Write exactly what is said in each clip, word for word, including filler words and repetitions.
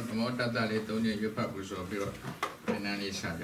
namo tata le tonye yupa buso piro penani saja.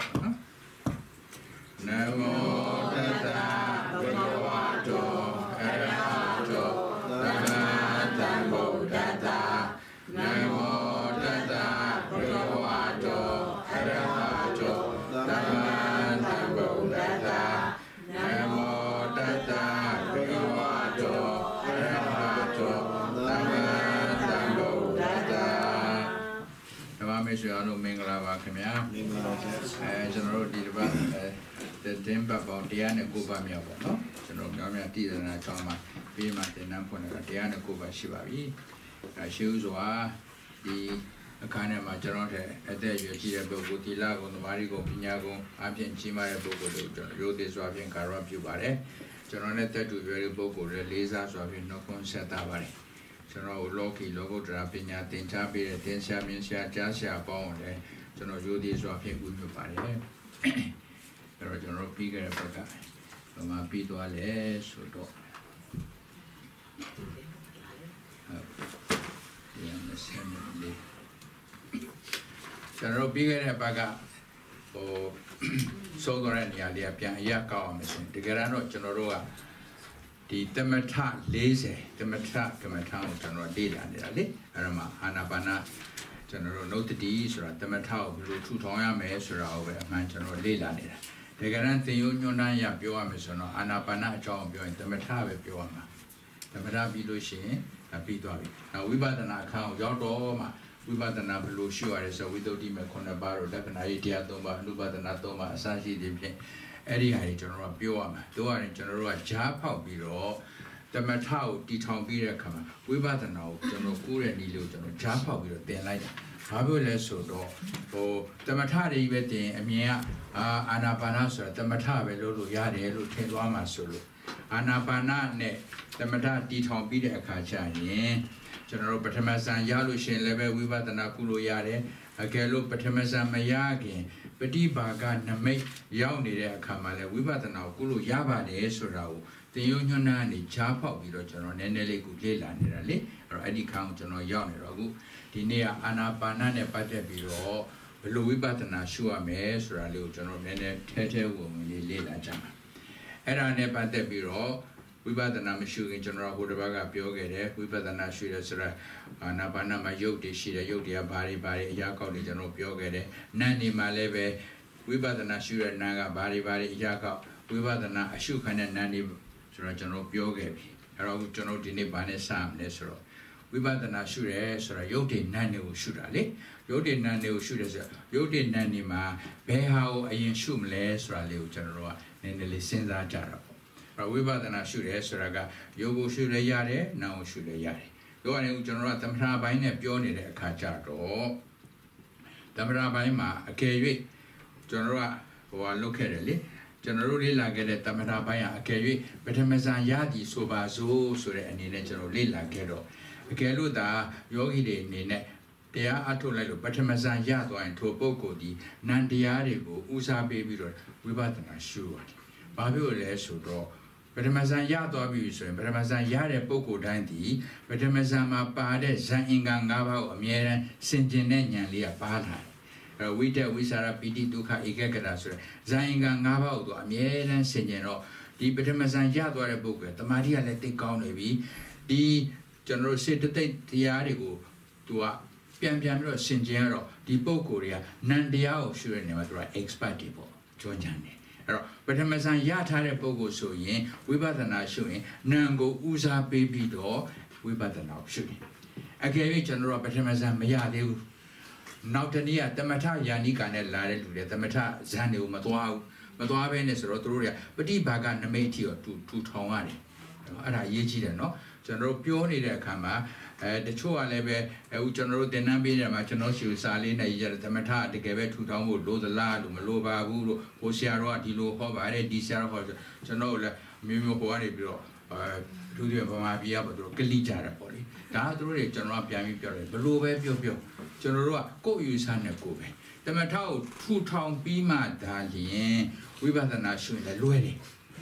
Namo tata bhagavato arahato samma sambuddhassa. Namo tata bhagavato arahato samma sambuddhassa. Namo tata bhagavato arahato samma sambuddhassa. Namameshwaro Mingala Vakimya. Eh, General Dilba, the Dimba Bondiana Kuba Miabo, General Gamia Tizana Chama, Bima, the Nampona, Diana Kuba Shivavi, Shuzua, the Akana Majaronte, at the Yotia Boguti Lago, Marigo, Pinago, Ampian Chima, Bogo, Rodi Swavian Karapu Bare, General to very Bogo, Lisa Swavian no Concertabare. General Loki, Logo Drapina, Tintabi, Tensia Minsia, Jasia Bond, General Judy Swavian Good Pare. General Pigger Baga, Loma Pito Ale, Soto. General Pigger Baga, or Sogorania, Liapian Yaka, the Gerano General, the Temata Lazy, Temata, Temata, General Dila, Arama, Anabana, General Notice, or Temata, Blue Toya Mesura, Man General Lila. The Garante Union Naya Bioamisono, Anapana John Bio and Tematavi Bioama. Temata Bilushi, a Pitovi. Now we bought an account, Yodoma, we bought an Ablushu, so we don't even Conabaro, Dapanaitia Doma, Lubadana Doma, Sashi Dipi, Eddie General Bioama, Doa in General Japa Biro, the Matao, Diton Bira Kama, we bought an out, General Kura and Illusion, Japa Biro, then like Fabulous Sodo, or the Matari Vete, Amia, Anapanasura, the Matabe Lulu Yadi, Lutelwama Sulu, Anapana ne, the Mata Diton Bida Kacha, General Patamasan Yalushin Leve, we bought the Nakulu Yade, a Galo Patamasan Mayagi, Peti Baga Name, Yauni Kamale, we bought the Nakulu Yaba de Esurau, the Union Nani, Chapa, Viro General Nenele Gugela, or any count on Yoni Ragu. Dinia Anapana ne Pate Biro, Louis Batana Shua Mes, Ralu General Nene, Tete Woman, Lila Jama. Era ne Pate Biro, we Batana Mishu General Hudabaga Piogere, we Batana Shura, Anapana Mayoki, Shida Yodia, Bari Bari, Yako, General Piogere, Nani Maleve, we Batana Shura Naga, Bari Bari, Yako, we Batana Ashukan and Nani General Piogere, Hero General Dinibane Sam Nesro. We bought the Nashure, so Yote Nani Shurale, Yote Nani Shura, Yote Nani Ma, Behao, Ayan Shumle, Srale, General, and the Licenza Jarabo. But we bought the Nashure, Soraga, Yogo Shure Yare, now Shure Yare. Go on, General Tamra Baina, Pione, Kajato Tamra Baima, a K V, General, or look at it. Generally, like a Tamara Baya, a K V, but a Mazan Yadi, Soba, so, so, and in General Lila Gero. Keluda, Yogi de Nene, they are Atolalo, Batamazan Yado and Toboko di Nandiarigo, Usa baby, we bought a shoe. Babule Sudo, Batamazan Yado abuse, Batamazan Yare Boko Dandi, Batamazama Bade, Zangangava, Miera, Sentinenian Lia Bada. We tell we Sarah Piti Duka Igakasur, Zangangava, Miera, Sentinel, the Batamazan Yado book, the Maria let the County, the General said to take the article to a Piampiano, Sinjero, the Bokoria, Nandiao, sure never try expatable, Johnjani. But Amazon Yatare Bogo so yin, we bought an eye showing, Nango Uza baby door, we bought an out shooting. I gave it General Batamazan Mayadu. Now the near the Mata Yanika and Lare, the Mata Zanu Matua, Matua Venice Rotoria, but he bagan the matio to two Tongani. And I yechi no. General Pioni de Kama, the Chua Leve, General de Nambi, Machanoshi, Salina, Yatamata, the Gave to Tamu, Lo the Lad, Malova, Guru, Osiaro, Dilo, Hova, Di Sarah, General Mimo Hoari Bureau, to the Pamavia, Kalija, Poli. That really General Piami Pure, Below Pio, General, go use Hannah Kobe. The Matao, two town Bima, Dali, we were the nation, the Lueri.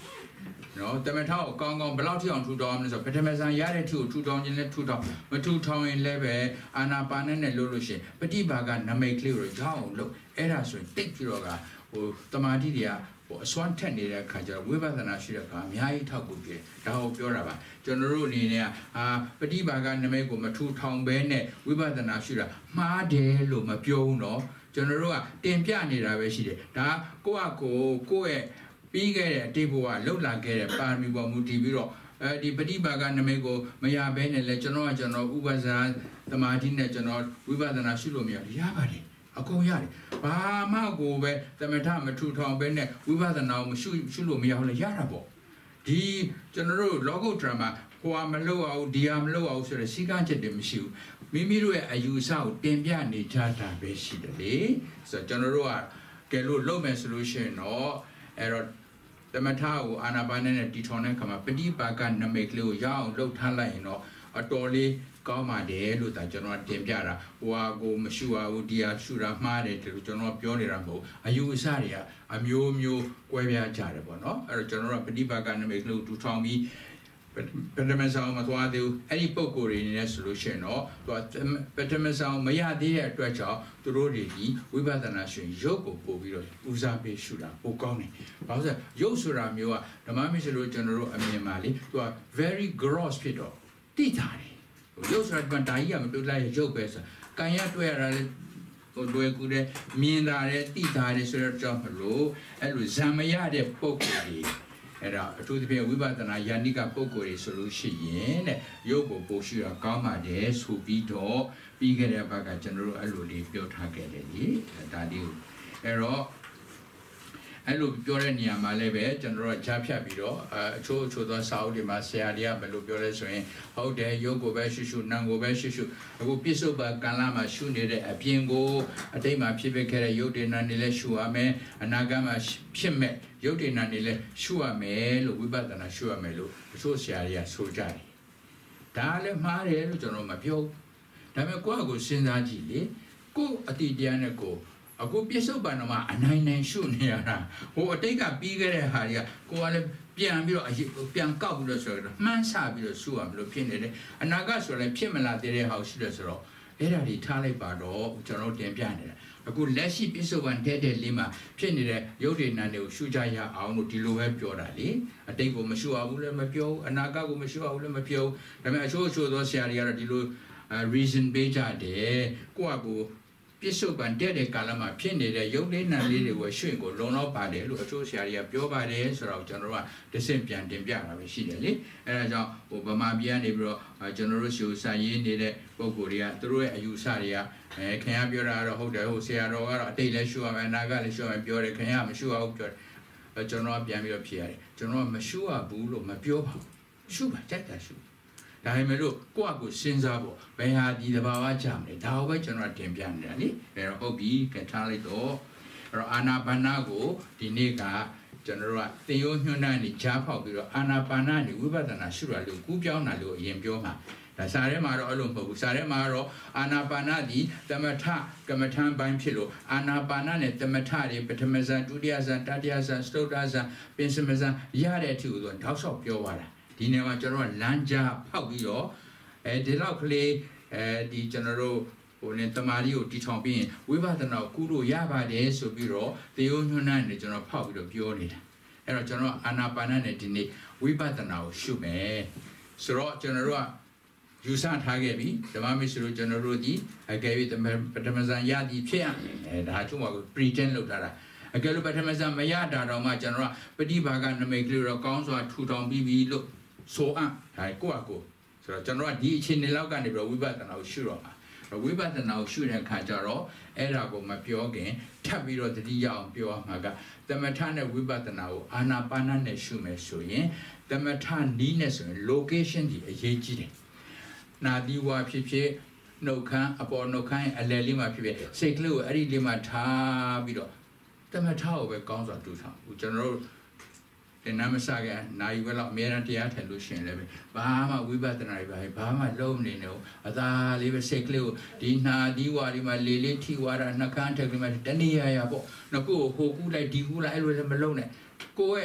နော်တမထကိုကောင်းကောင်းဘယ်လောက်ထိအောင်ထူထောင်မလဲဆိုပထမဇန်ရတဲ့ထိကိုထူထောင်ခြင်းနဲ့ထူထောင်မထူထောင်ရင်လည်းပဲအာနာပါနနဲ့လို့လို့ရှိရင်ပฏิဘာကနမိတ်ကလေးကိုကြောက်အောင်လုပ်အဲ့ဒါဆိုရင်တိတ်ပြီးတော့ကဟိုတမာတိတွေကဟိုအစွမ်းထက်နေတဲ့အခါကျတော့ဝိပဿနာရှိတဲ့အခါအများကြီးထောက်ကူပြဒါကိုပြောတာပါကျွန်တော်တို့အနေနဲ့အာပฏิဘာကနမိတ်ကိုမထူထောင်ဘဲနဲ့ဝိပဿနာရှိတာမှားတယ်လို့မပြောဘူးနော်ကျွန်တော်တို့ကတင်ပြနေတာပဲရှိတယ်ဒါကိုယ့်အကိုကိုယ့်ရဲ့ပြီးခဲ့တဲ့အတိတ်ဘဝလှုပ်လာခဲ့တဲ့ပါရမီပေါ်မူတည်ပြီးတော့အဲဒီပฏิဘာကနမိတ်ကိုမရဘဲနဲ့လဲကျွန်တော်ကကျွန်တော်ဥပဇာသမာဓိနဲ့ကျွန်တော်ဝိပဿနာရှိလို့မရရပါတယ်အကုန်ရတယ်ဘာမှကိုပဲသမထမထူထောင်ပဲနဲ့ဝိပဿနာကိုမရှိရှိလို့မရဘူးလေရတာပေါ့ဒီကျွန်တော်တို့လောကုတ္တရာမှာဟိုဟာမလုပ်အောင်ဒီဟာမလုပ်အောင်ဆိုတဲ့စီကံချက်တွေမရှိဘူးမိမိတို့ရဲ့အယူဆကိုတင်ပြနေကြတာပဲရှိတယ်လေဆိုတော့ကျွန်တော်တို့ကကဲလို့လုပ်မယ်ဆိုလို့ရှိရင်တော့အဲ့တော့သမထကိုအာနာပါနနဲ့တီထောင်တဲ့ခါမှာပฏิပါကနမိတ်ကလေးကိုရအောင်လှုပ်ထားလိုက်ရင်တော့အတော်လေးကောင်းပါတယ်လို့ဒါကျွန်တော်တင်ပြတာဟိုဟာကိုမရှိပါဘူးဒီဟာရှူတာမှားတယ်လို့ကျွန်တော်ပြောနေတာမဟုတ်အယူအဆတွေကအမျိုးမျိုးကွဲပြားကြတယ်ပေါ့နော်အဲ့တော့ကျွန်တော်တို့ပฏิပါကနမိတ်ကလေးကိုတူထောင်ပြီးပထမဆောင်မသွားသေးဘူးအဲ့ဒီပုံကိုယ်တွေနေဆိုလို့ရှိရင်တော့သူပထမဆောင်မရသေးတဲ့အတွက်ကြောင့်သူတို့တွေဒီဝိပဿနာရှင်ရုပ်ကိုပို့ပြီးတော့ဦးစားပေးရှုတာပိုကောင်းတယ်။ဘာလို့လဲရုပ်ဆိုတာမျိုးကဓမ္မမစ္စလို့ကျွန်တော်တို့အမြင်မှာလေသူက very gross ဖြစ်တော့တိတာတယ်။ရုပ်ဆိုတာကတာကြီးကမတွေ့လိုက်ရုပ်ပဲဆို။ကံရတွေ့ရတာလေဟိုတွေ့ကူတဲ့မြင်တာတဲ့တိတာတဲ့ဆိုတော့ကြောင့်မလို့အဲ့လိုဇံမရတဲ့ပုံကိုယ်တွေအဲ့ဒါအထူးသဖြင့်ဝိပဿနာယာနိကပုဂ္ဂိုလ်တွေဆိုလို့ရှိရင်တဲ့ရုပ်ကိုပို့ရှိတာကောင်းပါတယ်ဆိုပြီးတော့ပြီးခဲ့တဲ့ဘက်ကကျွန်တော်တို့အဲ့လိုလေးပြောထားခဲ့တယ်လေဒါလေးကိုအဲ့တော့အဲ့လိုပြောတဲ့နေရာမှာလည်းပဲကျွန်တော်တို့ကြားဖြတ်ပြီးတော့အချို့အချို့သောစာအုပ်တွေမှာဆရာတွေကဘယ်လိုပြောလဲဆိုရင်ဟုတ်တယ်ရုပ်ကိုပဲရှုရှုနာမ်ကိုပဲရှုရှုအခုပြစ္ဆုတ်ပါကံလာမှာရှုနေတဲ့အပြင်ကိုအတိတ်မှာဖြစ်ဖြစ်ခဲ့တဲ့ရုပ်တွေနာမ်တွေလည်းရှုရမယ်အနာဂတ်မှာဖြစ်မဲ့ရုပ်တည်နာနေလဲရှုရမယ်လို့ဝိပဿနာရှုရမယ်လို့အချို့ဆရာတွေကဆိုကြတယ်ဒါလည်းမှားတယ်လို့ကျွန်တော်မပြောဒါပေမဲ့ကိုယ့်အကိုစဉ်းစားကြည့်လေကိုယ့်အတိတရားနဲ့ကိုအခုပြစ္ဆုတ်ပံတော့မှအနိုင်နိုင်ရှုနေရတာဟိုအတိတ်ကပြီးခဲ့တဲ့ဟာတွေကကိုယ်ကလည်းပြန်ပြီးတော့ပြန်ကောက်ပြီးတော့ဆိုတော့မှန်းဆပြီးတော့ရှုရမလို့ဖြစ်နေတယ်အနာဂတ်ဆိုလည်းဖြစ်မလာသေးတဲ့ဟာရှိတယ်ဆိုတော့အဲ့ဒါတွေထားလိုက်ပါတော့ကျွန်တော်တင်ပြနေတာအခုလက်ရှိပြစ္ဆုတ်ပံတဲ့တဲ့လေးမှာဖြစ်နေတဲ့ရုပ်တွေနာတွေကိုရှုကြရအောင်လို့ဒီလိုပဲပြောတာလေအတိတ်ကိုမရှုအောင်လည်းမပြောအနာဂတ်ကိုမရှုအောင်လည်းမပြောဒါပေမဲ့အချို့အချို့သောဆရာတွေကတော့ဒီလို reason ပေးကြတယ်ကိုယ့်အကိုပြစ္ဆုတ်ပံတဲ့တဲ့ကာလမှာဖြစ်နေတဲ့ရုပ်လေးနာလေးတွေကိုရွှေ့ကိုလုံလောက်ပါတယ်လို့အချို့ဆရာတွေကပြောပါတယ်ဆိုတော့ကျွန်တော်တို့ကတစ်ဆင့်ပြန်တင်ပြတာပဲရှိတယ်လေအဲဒါကြောင့်ဟိုဗမာပြည်ကနေပြီးတော့ကျွန်တော်တို့ရှုစာရေးနေတဲ့ပုံကိုယ်တွေကသူတို့ရဲ့အယူဆတွေကအဲခင်ဗျားပြောတာတော့ဟုတ်တယ်ဟိုဆရာတော်ကတော့အတိတ်လည်းရှုရမယ်အနာဂတ်လည်းရှုရမယ်ပြောတယ်ခင်ဗျားမရှုအောင်ပြောတယ်ကျွန်တော်ကပြန်ပြီးတော့ဖြေရတယ်ကျွန်တော်ကမရှုရဘူးလို့မပြောပါဘူးရှုပါကြိုက်တာရှုဒါပေမဲ့လို့ကိုယ့်အကိုစဉ်းစားဖို့ဘယ်ဟာဒီတဘာဝကြမလဲဒါကိုပဲကျွန်တော်တင်ပြနေတာလေအဲတော့ဟုတ်ပြီကထားလိုက်တော့အဲ့တော့အာနာပါနာကိုဒီနေ့ကကျွန်တော်တို့ကသင်ရိုးညွှန်းတမ်းနေကြားဖောက်ပြီးတော့အာနာပါနာနေဝိပဿနာရှုတာလို့ကူးပြောင်းတာလို့အရင်ပြောမှာဒါစာထဲမှာတော့အဲ့လိုမဟုတ်ဘူးစာထဲမှာတော့အာနာပါနာဒီသမထကမ္မထံပိုင်းဖြစ်လို့အာနာပါနာနဲ့သမထတွေပထမဇန်ဒုတိယဇန်တတိယဇန်စတုတ္ထဇန်ပင်စမဇန်ရတဲ့အထိကိုတော့တောက်လျှောက်ပြောသွားတာဒီနေ့မှာကျွန်တော်ကလမ်းကြားဖောက်ပြီးတော့အဲဒီလောက်ကလေးအဲဒီကျွန်တော်တို့ဟိုနဲ့တမာရီကိုတီထောင်ပြီးရင်ဝိပဿနာကိုကုလို့ရပါတယ်ဆိုပြီးတော့သေယုံညွှန်းနှံ့နေကျွန်တော်ဖောက်ပြီးတော့ပြောနေတာအဲ့တော့ကျွန်တော်အာနာပါနနဲ့ဒီနေ့ဝိပဿနာကိုရှုမယ်ဆိုတော့ကျွန်တော်တို့ကယူဆထားခဲ့ပြီဓမ္မမစ္စလို့ကျွန်တော်တို့ဒီအကယ်၍ပထမဇန်ရသည်ဖြစ်ရမယ်အဲဒါချုံမှာ pretend လုပ်ထားတာအကယ်လို့ပထမဇန်မရတာတော့မှကျွန်တော်ကပฏิဘာကနမိတ်ကလေးတော့ကောင်းစွာထူထောင်ပြီးပြီလို့ဆိုအပ်ဒါကိုယ့်အကိုဆိုတော့ကျွန်တော်ကဒီအခြေအနေလောက်ကနေပြီးတော့ဝိပဿနာကိုရှုတော့မှာဝိပဿနာကိုရှုတဲ့အခါကျတော့အဲ့ဒါကိုမပြောခင်ထပ်ပြီးတော့တတိယအောင်ပြောရမှာကသမထနဲ့ဝိပဿနာကိုအာနာပါနနဲ့ရှုမယ်ဆိုရင်သမထနီးနဲ့ဆိုရင် location ဒီအရေးကြီးတယ်နာဒီဝါဖြစ်ဖြစ်နှုတ်ခမ်းအပေါ်နှုတ်ခမ်းအလယ်လေးမှာဖြစ်ဖြစ်စိတ်ကလေးကိုအဲ့ဒီလေးမှာထားပြီးတော့သမထကိုပဲကောင်းစွာတူထားဦးကျွန်တော်တို့တင်နာမစကနိုင်ဝဲလောက်အများအားတရားထည့်လို့ရှင်လည်းပဲဘာမှဝိပဿနာတွေပါဘာမှလုံးနေနေဘူးအသာလေးပဲစိတ်ကလေးကိုဒီနာဒီဝါဒီမှာလေးလေးထိဝါတာနှကန်းထက်ကလေးမှာတဏှာရပေါ့နှကိုဟိုကူးလိုက်ဒီကူးလိုက်အဲ့လိုလည်းမလုံးနဲ့ကိုယ့်ရဲ့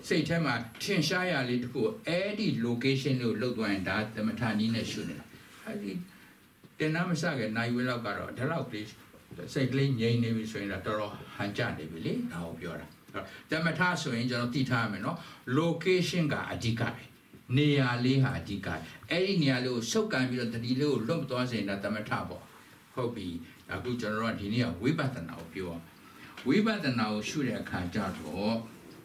စိတ်ထဲမှာထင်ရှားရလေးတခုအဲ့ဒီ location ကိုလောက်သွားရင်ဒါသမထနီးနဲ့ရှုနေတာအဲ့ဒီတင်နာမစကနိုင်ဝဲလောက်ကတော့ဒါတော့please စိတ်ကလေးငြိမ်နေပြီဆိုရင်တော့တော်တော်ဟန်ကြနေပြီလေဒါကိုပြောတာသမထဆိုရင်ကျွန်တော်သိထားရမယ်နော် location ကအဓိကပဲနေရာလေးဟာအဓိကအဲ့ဒီနေရာလေးကိုစုပ်ကန်ပြီးတော့တတိလေးကိုလွတ်မသွားစေရင်ဒါသမထပေါ့ဟုတ်ပြီအခုကျွန်တော်တို့ကဒီနေ့ကဝိပဿနာကိုပြောအောင်ဝိပဿနာကိုရှုတဲ့အခါကျတော့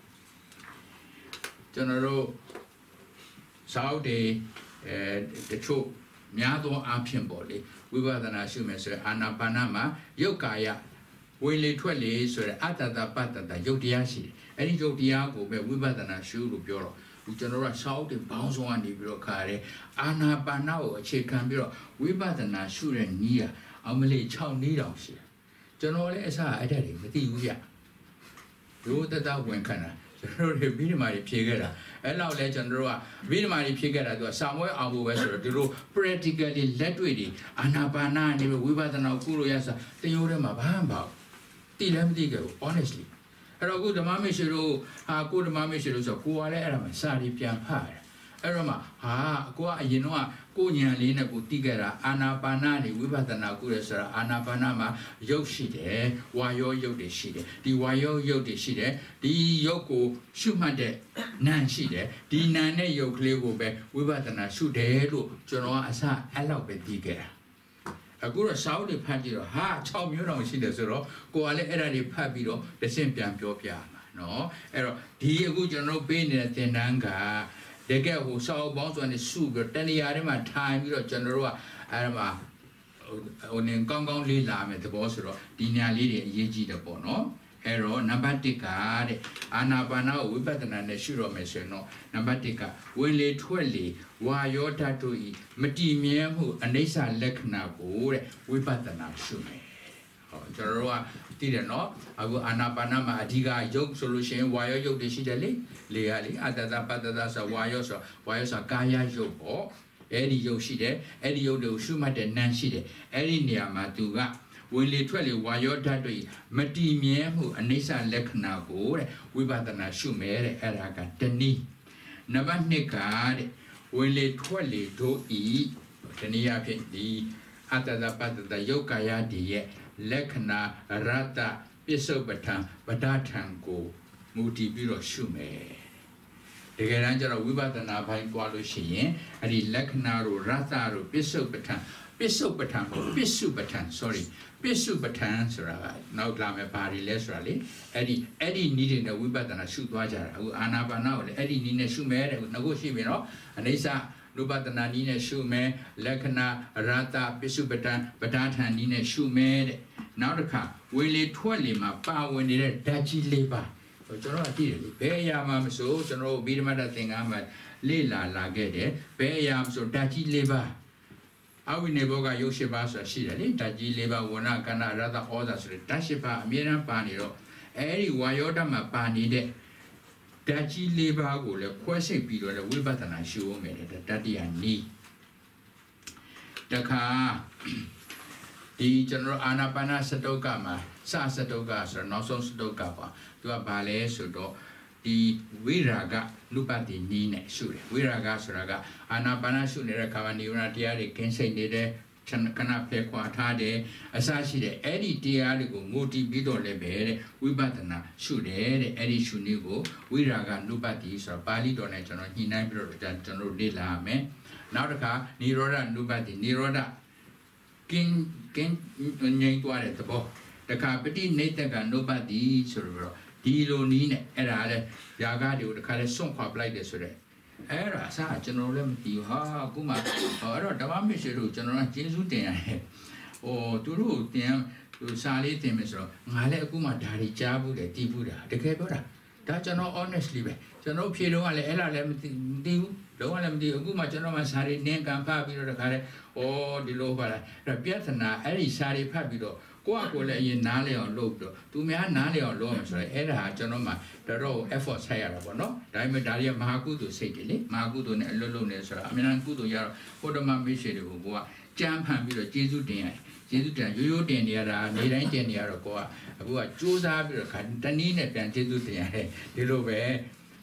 ကျွန်တော်တို့စောက်တွေအဲတချို့များသောအားဖြင့်ပေါ့လေဝိပဿနာရှုမယ်ဆိုရင်အာနာပါနမှာယုတ်ကာယဝင်လေထွက်လေဆိုတဲ့အတ္တတပတ္တတယုတ်တရားရှိတယ်အဲ့ဒီယုတ်တရားကိုပဲဝိပဿနာရှုလို့ပြောတော့ဒီကျွန်တော်တို့ကစောက်တွေဘောင်းဆောင်ကနေပြီးတော့ခါရဲအာနာပါနကိုအခြေခံပြီးတော့ဝိပဿနာရှုတဲ့နည်းကအမလေး၆နည်းတောင်ရှိတယ်ကျွန်တော်လည်းအစားအဲ့ဒါတွေမသိဘူးကြဒုတတဝင်ခဏကျွန်တော်တို့ဗိဓမာတွေဖြေခဲ့တာအဲ့လောက်လဲကျွန်တော်တို့ကဗိဓမာတွေဖြေခဲ့တာသူကစာမွဲအောင်ဖို့ပဲဆိုတော့ဒီလို practically လက်တွေ့တွေအာနာပါနနေဝိပဿနာကိုကုလို့ရစားတရိုးထဲမှာဘာမှမပေါ့တိလည်းမသိခဲ့ဘူး honestly အဲ့တော့ကိုဓမ္မမရှိတို့ဟာကိုဓမ္မမရှိတို့ဆိုကိုကလည်းအဲ့ဒါမှစာရီပြန်ဖတ်ရတယ်အဲ့တော့မှဟာကိုကအရင်တော့ကိုညံလေးနဲ့ကိုတိခဲ့တာအာနာပါနနေဝိပဿနာကုရဆိုတာအာနာပါနမှာရုပ်ရှိတယ်ဝါယောရုပ်တွေရှိတယ်ဒီဝါယောရုပ်တွေရှိတယ်ဒီရုပ်ကိုရှုမှတ်တဲ့နာမ်ရှိတယ်ဒီနာမ်နဲ့ရုပ်ကလေးကိုပဲဝိပဿနာရှုတယ်လို့ကျွန်တော်ကအစအဲ့လောက်ပဲသိခဲ့တာအခုတော့စာအုပ်တွေဖတ်ကြည့်တော့ဟာ၆မျိုးတောင်ရှိတယ်ဆိုတော့ကိုကလည်းအဲ့ဒါတွေဖတ်ပြီးတော့တစ်ဆင့်ပြန်ပြောပြမှာနော်အဲ့တော့ဒီအခုကျွန်တော်ပေးနေတဲ့သင်တန်းကတကယ်ဟိုစာအုပ်ပေါင်းစုံနဲ့စုပြီးတော့တဏှာထဲမှာထိုင်ပြီးတော့ကျွန်တော်တို့ကအဲ့ဒါမှာဟိုနေကောင်းကောင်းလေးလာမယ်သဘောဆိုတော့ဒီညာလေးတွေအရေးကြီးတယ်ပေါ့နော်အဲ့တော့နံပါတ်တစ်ကတဲ့အာနာပါနကိုဝိပဿနာနဲ့ရှုတော့မယ်ဆိုရင်တော့နံပါတ်တစ်ကဝင်လေထွက်လေဝါယောဓာတ်တို့ဤမတည်မြဲမှုအနိစ္စလက္ခဏာကိုတဲ့ဝိပဿနာရှုမယ်ဟောကျွန်တော်တို့ကသိတယ်နော်အခုအာနာပါနမှာအဓိကယုတ်ဆိုလို့ရှိရင်ဝါယောယုတ်တွေရှိတယ်လေလေရလေအတ္တတပတ္တတဆိုဝါယောဆိုဝါယောဆိုကာယယုတ်ပေါ့အဲ့ဒီယုတ်ရှိတယ်အဲ့ဒီယုတ်တွေကိုရှုမှတ်တဲ့နာမ်ရှိတယ်အဲ့ဒီနေရာမှာသူကဝင်လေထွက်လေဝါယောဓာတ်တွေမတည်မြဲမှုအနိစ္စလက္ခဏာကိုတဲ့ဝိပဿနာရှုမယ်တဲ့အဲ့ဒါကတနည်းနံပါတ်နှစ်ကတဲ့ဝင်လေထွက်လေတို့ဤတနည်းအားဖြင့်ဒီအတ္တတပတ္တတယုတ်ကာယတည်းရဲ့လက္ခဏာရတ္တပစ္စုပ္ပထံပဒထံကိုမူတည်ပြီးတော့ရှုမယ်တကယ်တမ်းကျတော့ဝိပဿနာဘိုင်းတွားလို့ရှိရင်အဲ့ဒီလက္ခဏာတို့ရတ္တတို့ပစ္စုပ္ပထံပစ္စုပ္ပထံကိုပစ္စုပ္ပထံ sorry ပစ္စုပ္ပထံဆိုတာကနောက်လာမယ်ဘာတွေလဲဆိုတာလေအဲ့ဒီအဲ့ဒီနည်းတွေနဲ့ဝိပဿနာရှုသွားကြတာအခုအာနာပါနကိုလည်းအဲ့ဒီနည်းနဲ့ရှုမယ်တဲ့ငါကိုရှိပြီနော်အနိစ္စနုပဒနာနည်းနဲ့ရှုမယ်လက္ခဏာရတ္တပစ္စုပ္ပထံပဒထံနည်းနဲ့ရှုမယ်တဲ့နောက်တစ်ခါဝေလေထွက်လေမှာပါဝင်နေတဲ့ဓာတ်ကြီးလေးပါကျွန်တော်ကသိတယ်လေဘယ်အရာမှမဆိုကျွန်တော်ဗိဓမာတသင်္ကန်းမှာလေ့လာလာခဲ့တယ်ဘယ်အရာမဆိုဓာတ်ကြီးလေးပါအဝိနေဘောကရုပ်ရှိပါဆိုတာရှိတယ်လေဓာတ်ကြီးလေးပါဝဏကဏရတ္တဩဇာဆိုတဲ့ဓာတ်ရှိပါအမြဲတမ်းပါနေတော့အဲဒီဝါယောဓာတ်မှာပါနေတဲ့ဓာတ်ကြီးလေးပါကိုလည်းခွဲစိတ်ပြီးတော့ဝိပဿနာရှုအောင်မယ်တဲ့တတိယနည်းတခါဒီကျွန်တော်အာနာပါနစတုကမှာစစတုကဆိုတော့နောက်ဆုံးစတုကပါသူကဘာလဲဆိုတော့ဒီဝိရာဂနုပတိနီးနဲ့ရှုတယ်ဝိရာဂဆိုတာကအာနာပါနရှုနေတဲ့ခါမှာနိဝရဏတရားတွေကင်းစိတ်နေတဲ့ခဏဖယ်ခွာထားတယ်အစရှိတဲ့အဲ့ဒီတရားတွေကိုငိုတီးပြီးတော့လည်းပဲတဲ့ဝိပဿနာရှုတယ်တဲ့အဲ့ဒီရှုနည်းကိုဝိရာဂနုပတိဆိုတော့ပါဠိတော်နဲ့ကျွန်တော်ညှိနှိုင်းပြီးတော့ကျွန်တော်လေ့လာရမယ်နောက်တစ်ခါနိရောဓနုပတိနိရောဓကင်းကင်းငြိမ်သွားတဲ့သဘောတခါပฏิနေတကနုပတိဆိုတော့ဒီလိုနီးနဲ့အဲ့ဒါလည်းຢာကတွေကိုတခါလဲစွန့်ခွာပလိုက်တယ်ဆိုတော့အဲ့ဒါအစားကျွန်တော်လည်းမသိဘူးဟာအခုမှအဲ့တော့ဓမ္မမရှိလို့ကျွန်တော်ကကျေးဇူးတင်ရတယ်ဟိုသူတို့တင်ဟိုစာလေးတင်မယ်ဆိုတော့ငါလည်းအခုမှဒါတွေကြားဘူးတယ်တီးဘူးတာတကယ်ပြောတာဒါကျွန်တော် honestly ပဲကျွန်တော်ဖြေတော့ကလည်းအဲ့လားလည်းမသိဘူးလုံးဝလည်းမသိဘူးအခုမှကျွန်တော်မှစာတွေနင်းကန်ဖတ်ပြီးတော့တခါလဲဩဒီလိုပါလားအဲ့ပြဿနာအဲ့ဒီစာတွေဖတ်ပြီးတော့ကိုယ့်အကိုလည်းအရင်နားလေအောင်လုပ်ပြီးတော့သူများနားလေအောင်လုပ်ရမယ်ဆိုတော့အဲ့ဒါကျွန်တော်မှတော်တော် effort ဆက်ရတာပေါ့နော်ဒါပေမဲ့ဒါတွေကမဟာကုသိုလ်စိတ်တွေလေမဟာကုသိုလ်နဲ့အလွတ်လွတ်နေဆိုတော့အမြဲတမ်းကုသိုလ်ရတော့ဘုဒ္ဓမမေရှိတွေကိုကိုကကြမ်းဖန်ပြီးတော့ကျေးဇူးတင်ရတယ်ကျေးဇူးတင်ရိုးရိုးတင်နေရတာနေတိုင်းတင်နေရတော့ကိုကအခုကစူးစမ်းပြီးတော့ခါတနည်းနဲ့ပြန်ကျေးဇူးတင်ရတယ်ဒီလိုပဲအဲ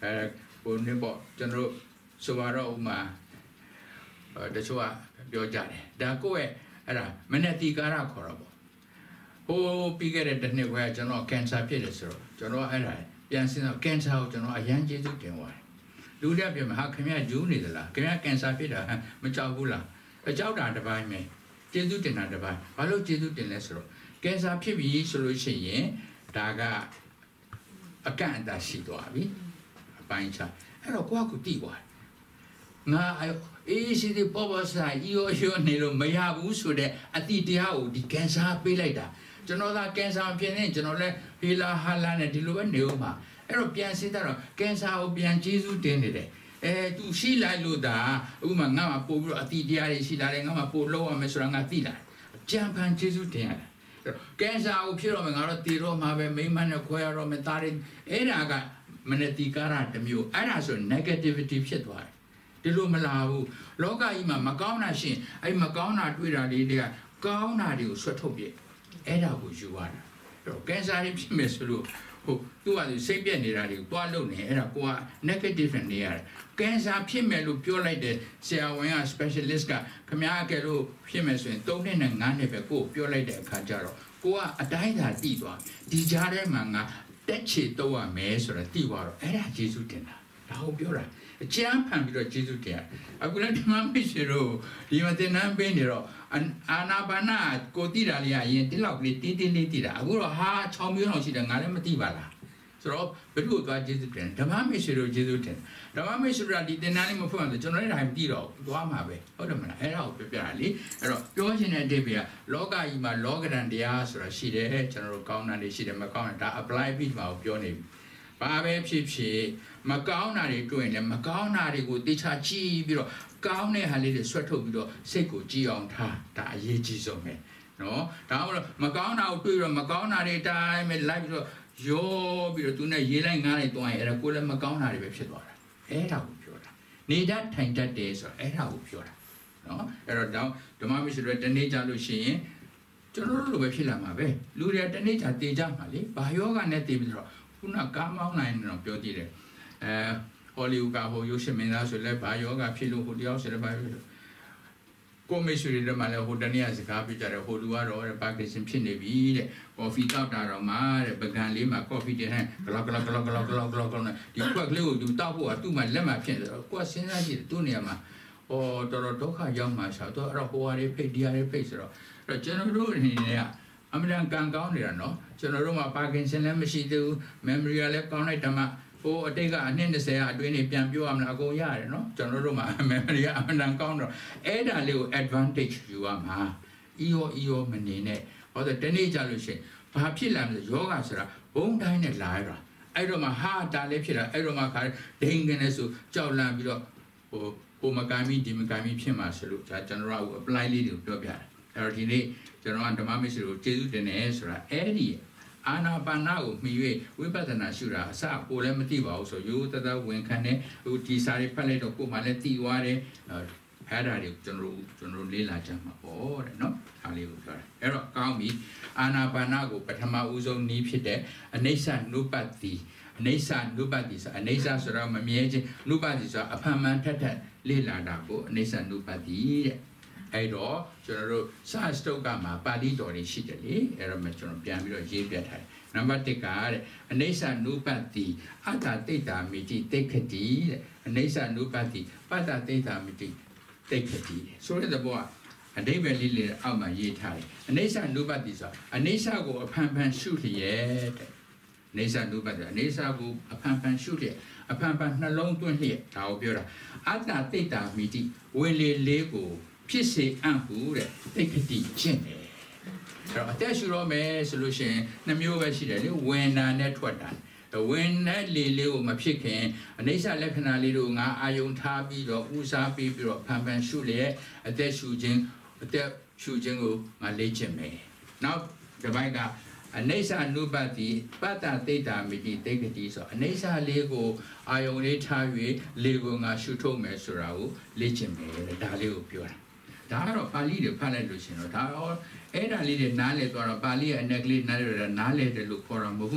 ကိုနေပေါ့ကျွန်တော်ဆိုတော့ဥမာတချို့ကပြောကြတယ်ဒါကိုယ့်ရဲ့အဲ့ဒါမနတိကာရခေါ်တော့ပေါ့ဟိုပြီးခဲ့တဲ့တစ်နှစ်ခွဲကျွန်တော်ကင်ဆာဖြစ်တယ်ဆိုတော့ကျွန်တော်အဲ့ဒါပြန်စဉ်းစားကင်ဆာကိုကျွန်တော်အရန်ကျေးဇူးတင်ပါတယ်လူတွေပြောမှာဟာခင်ဗျာဂျူးနေသလားခင်ဗျာကင်ဆာဖြစ်တာမကြောက်ဘူးလားအကြောက်တာတစ်ပိုင်းပဲကျေးဇူးတင်တာတစ်ပိုင်းဘာလို့ကျေးဇူးတင်လဲဆိုတော့ကင်ဆာဖြစ်ပြီဆိုလို့ရှိရင်ဒါကအကန့်အသတ်ရှိသွားပြီအပိုင်းခြားအဲ့တော့ကိုယ့်ကိုတိသွားငါအေးရှိတဲ့ပေါ်ပေါ်ဆိုင်ရောရောနေလို့မရဘူးဆိုတဲ့အတိတရားကိုဒီကင်ဆာပေးလိုက်တာကျွန်တော်ကကင်ဆာဖြစ်နေကျွန်တော်လည်းဟီလာဟာလာနဲ့ဒီလိုပဲနေဦးမှာအဲ့တော့ပြန်စစ်တော့ကင်ဆာကိုပြန်ကျေးဇူးတင်နေတယ်အဲသူရှိလိုက်လို့ဒါဥပမာငါမှပို့ပြီးတော့အတိတရားတွေရှိလာတယ်ငါမှပို့လို့ရမယ်ဆိုတာငါသိလာကြံဖန်ကျေးဇူးတင်ရတယ်ကင်ဆာကိုဖြစ်တော့မှငါတော့တည်တော့မှာပဲမိမနဲ့ခွဲရတော့မှသားတွေအဲ့ဒါကမနတိကာရတစ်မျိုးအဲ့ဒါဆို negativity ဖြစ်သွားတယ်ဒီလိုမလာဘူးလောကကြီးမှာမကောင်းတာရှင်အဲ့မကောင်းတာတွေ့တာလေးတွေကကောင်းတာတွေကိုဆွတ်ထုတ်ပြအဲ့ဒါကိုယူရတာအဲ့တော့ကင်ဆာတွေဖြစ်မယ်ဆိုလို့ဟိုသူကစိတ်ပြက်နေတာတွေကိုတွားလုံနေအဲ့ဒါကိုက negative နေရတယ်ကင်ဆာဖြစ်မယ်လို့ပြောလိုက်တဲ့ဆရာဝန်က specialist ကခမားကဲလို့ဖြစ်မယ်ဆိုရင်သုံးနှစ်နဲ့ငါးနှစ်ပဲကိုပြောလိုက်တဲ့အခါကျတော့ကိုကအတိုင်းသာတိသွားဒီကြားထဲမှာငါတက်ချေတော့ရမယ်ဆိုတာတိသွားတော့အဲ့ဒါယေရှုတင်တာဒါကိုပြောတာအကျမ်းဖန်ပြီးတော့ယေရှုတင်အခုလည်းဒီမှာမရှိတော့ဒီမှာတင်နန်းပေးနေတော့အာနာပါနာကိုတိတာလေးကအရင်တိလောက်ကလေးတင်းတင်းလေးတိတာအခုတော့ဟာ၆မျိုးလောက်ရှိတယ်ငါလည်းမသိပါလားဆိုတော့ဘယ်လိုသွားယေရှုတင်ဓမ္မမရှိတော့ယေရှုတင်ဓမ္မမရှိတော့ဒီတင်နန်းလေးမဖွင့်အောင်ကျွန်တော်လည်းဒါမသိတော့သွားမှာပဲဟုတ်တယ်မလားအဲ့ဒါကိုပြောပြတာလေအဲ့တော့ပြောချင်တဲ့အဓိပ္ပာယ်ကလောကကြီးမှာလောကဓာတ်တရားဆိုတာရှိတယ်ကျွန်တော်တို့ကောင်းတာတွေရှိတယ်မကောင်းတာဒါ apply ပြီးမှာကိုပြောနေပြီဘာပဲဖြစ်ဖြစ်မကောင်းတာတွေတွေ့ရင်လည်းမကောင်းတာတွေကိုတေချာကြည့်ပြီးတော့ကောင်းတဲ့ဟာလေးတွေဆွတ်ထုတ်ပြီးတော့စိတ်ကိုကြည်အောင်ထားဒါအရေးကြီးဆုံးပဲနော်ဒါမှမဟုတ်မကောင်းတာကိုတွေ့တော့မကောင်းတာတွေတိုင်းပဲလိုက်ပြီးတော့ရောပြီးတော့သူနဲ့ရေးလိုက်ငားလိုက်သွားရင်အဲ့ဒါကိုလည်းမကောင်းတာတွေပဲဖြစ်သွားတာအဲ့ဒါကိုပြောတာနေတတ်ထိုင်တတ်တယ်ဆိုတော့အဲ့ဒါကိုပြောတာနော်အဲ့တော့ဓမ္မမရှိတော့တနေ့ကြလို့ရှိရင်ကျွန်တော်တို့လိုပဲဖြစ်လာမှာပဲလူတွေတနေ့ကြတည်ကြမှာလေဘာယောဂနဲ့တည်ပြီးတော့ခုနကားမောင်းနိုင်တော့ပြောကြည့်တယ်အဲဟောလီဝုဒ်ကဟိုရုပ်ရှင်မင်းသားဆိုလဲဘာယောဂဖြစ်လို့ဟိုတယောက်ဆိုလဲဘာဖြစ်လို့ကိုမေရှိရတဲ့မှာလဲဟိုတနေ့ကစကားပြကြတယ်ဟိုလူကတော့ပါကင်ဆန်ဖြစ်နေပြီတဲ့ကော်ဖီတောက်တာတော့မှတဲ့ပကံလေးမှာကော်ဖီတင်ဟန်ဂလော့ဂလော့ဂလော့ဂလော့ဂလော့ဂလော့ဂလော့ဒီကွက်ကလေးကိုသူတောက်ဖို့ကသူ့မှာလက်မှာဖြစ်တယ်ကိုကစဉ်းစားကြည့်သူ့နေရာမှာဟောတော်တော်ဒုက္ခရောက်မှာဆိုတော့အဲ့တော့ဟိုဟာတွေဖိတ်ဒီဟာတွေဖိတ်ဆိုတော့အဲ့တော့ကျွန်တော်တို့အနေနဲ့ကအမှန်တန်ကံကောင်းနေတာနော်ကျွန်တော်တို့မှာပါကင်ဆန်လည်းမရှိသေးဘူး memory ကလည်းကောင်းလိုက်တယ်မှာဟိုအတိတ်ကအနှစ်၂၀အတွင်းနေပြန်ပြောရမလားအကုန်ရတယ်နော်ကျွန်တော်တို့မှာ memory ကအမှန်တန်ကောင်းတော့အဲ့ဒါလေးကို advantage ယူရမှာ eo eo မနေနဲ့ဟောတဲ့တနေ့ကြလို့ရှိရင်ဘာဖြစ်လာမလဲယောဂဆိုတာဘုံတိုင်းနဲ့လာရတာအဲ့တော့မှဟာတာလေးဖြစ်တာအဲ့တော့မှခါဒိန်ကနေဆိုကြောက်လန့်ပြီးတော့ဟိုကိုမကိုင်းပြီးဒီမကိုင်းပြီးဖြစ်မှာဆိုလို့ဒါကျွန်တော်တို့ apply လေးတွေကိုပြောပြတယ်အဲ့တော့ဒီနေ့ကျွန်တော်ကဓမ္မမရှိကိုကျေးဇူးတင်တယ်ဆိုတာအဲ့ဒီအာနာပါနာကိုမှီ၍ဝိပဿနာရှုတာအစကိုလည်းမသိပါဘူးဆိုရိုးသားသားဝင်ခံတယ်ဟိုဒီစာတွေဖတ်လိုက်တော့ကိုယ်မှလည်းသိသွားတယ်အဲ့ဒါတွေကျွန်တော်ကျွန်တော်လေးလာကြမှာပေါ့တဲ့နော်ဒါလေးကိုပြောတယ်အဲ့တော့ကောင်းပြီအာနာပါနာကိုပထမဦးဆုံးနည်းဖြစ်တဲ့အနိစ္စနုပ္ပတ္တိအနိစ္စနုပ္ပတ္တိဆိုအနိစ္စဆိုတော့မမြဲခြင်းနုပ္ပတ္တိဆိုအဖန်မှန်ထက်ထက်လေးလာတာကိုအနိစ္စနုပ္ပတ္တိတဲ့အဲ့တော့ကျွန်တော်တို့စာစတုတ်ကမှာပါဠိတော်တွေရှိတယ်လေအဲ့တော့ကျွန်တော်ပြန်ပြီးတော့ရေးပြထားတယ်နံပါတ်တစ်ကတဲ့အနိစ္စနုပ္ပတ္တိအတ္တတိတ္တာမိတိတိခတိတဲ့အနိစ္စနုပ္ပတ္တိပတ္တတိတ္တာမိတိတိခတိဆိုတဲ့ဘောကအဓိပ္ပာယ်လေးလေးအောက်မှာရေးထားတယ်အနိစ္စနုပ္ပတ္တိဆိုအနိစ္စကိုအဖန်ဖန်ရှုလျက်တဲ့အနေစာနုပတ္တအနေစာကိုအဖန်ဖန်ရှုလျက်အဖန်ဖန်နှလုံးသွင်းလျက်ဒါကိုပြောတာအတ္တတိတ္တာမိတိဝင်လေလေးကိုဖြစ်စေအံ့ဟုတဲ့တိခတိကျင့်တယ်အဲ့တော့အသက်ရှုတော့မယ်ဆိုလို့ရှိရင်နှမျိုးပဲရှိတယ်လေဝင်တာနဲ့ထွက်တာဝင်တဲ့လေလေးကိုမဖြစ်ခင်အနိစ္စလက္ခဏာလေးတို့ငါအာယုံထားပြီးတော့ဥစားပြီးပြီးတော့ဖန်ဖန်ရှုလျက်အသက်ရှုခြင်းအသက်ရှုခြင်းကိုငါလေ့ကျင့်မယ်နောက်တစ်ပိုင်းကအနိစ္စနုပတ္တိပတ္တတိတ္တာမိတိတိခတိဆိုအနိစ္စလေးကိုအာယုံလေးထား၍လေကိုငါရှုထုတ်မယ်ဆိုတာကိုလေ့ကျင့်မယ်ဒါလေးကိုပြောတာဒါကတော့ပါဠိတွေဖတ်လိုက်လို့ရှင်တော့ဒါတော့အဲ့ဒါလေးတွေနားလည်သွားတော့ပါဠိရဲ့အနက်ကလေးနားလည်ရတာနားလည်တယ်လို့ခေါ်တာမဟုတ်ဘူး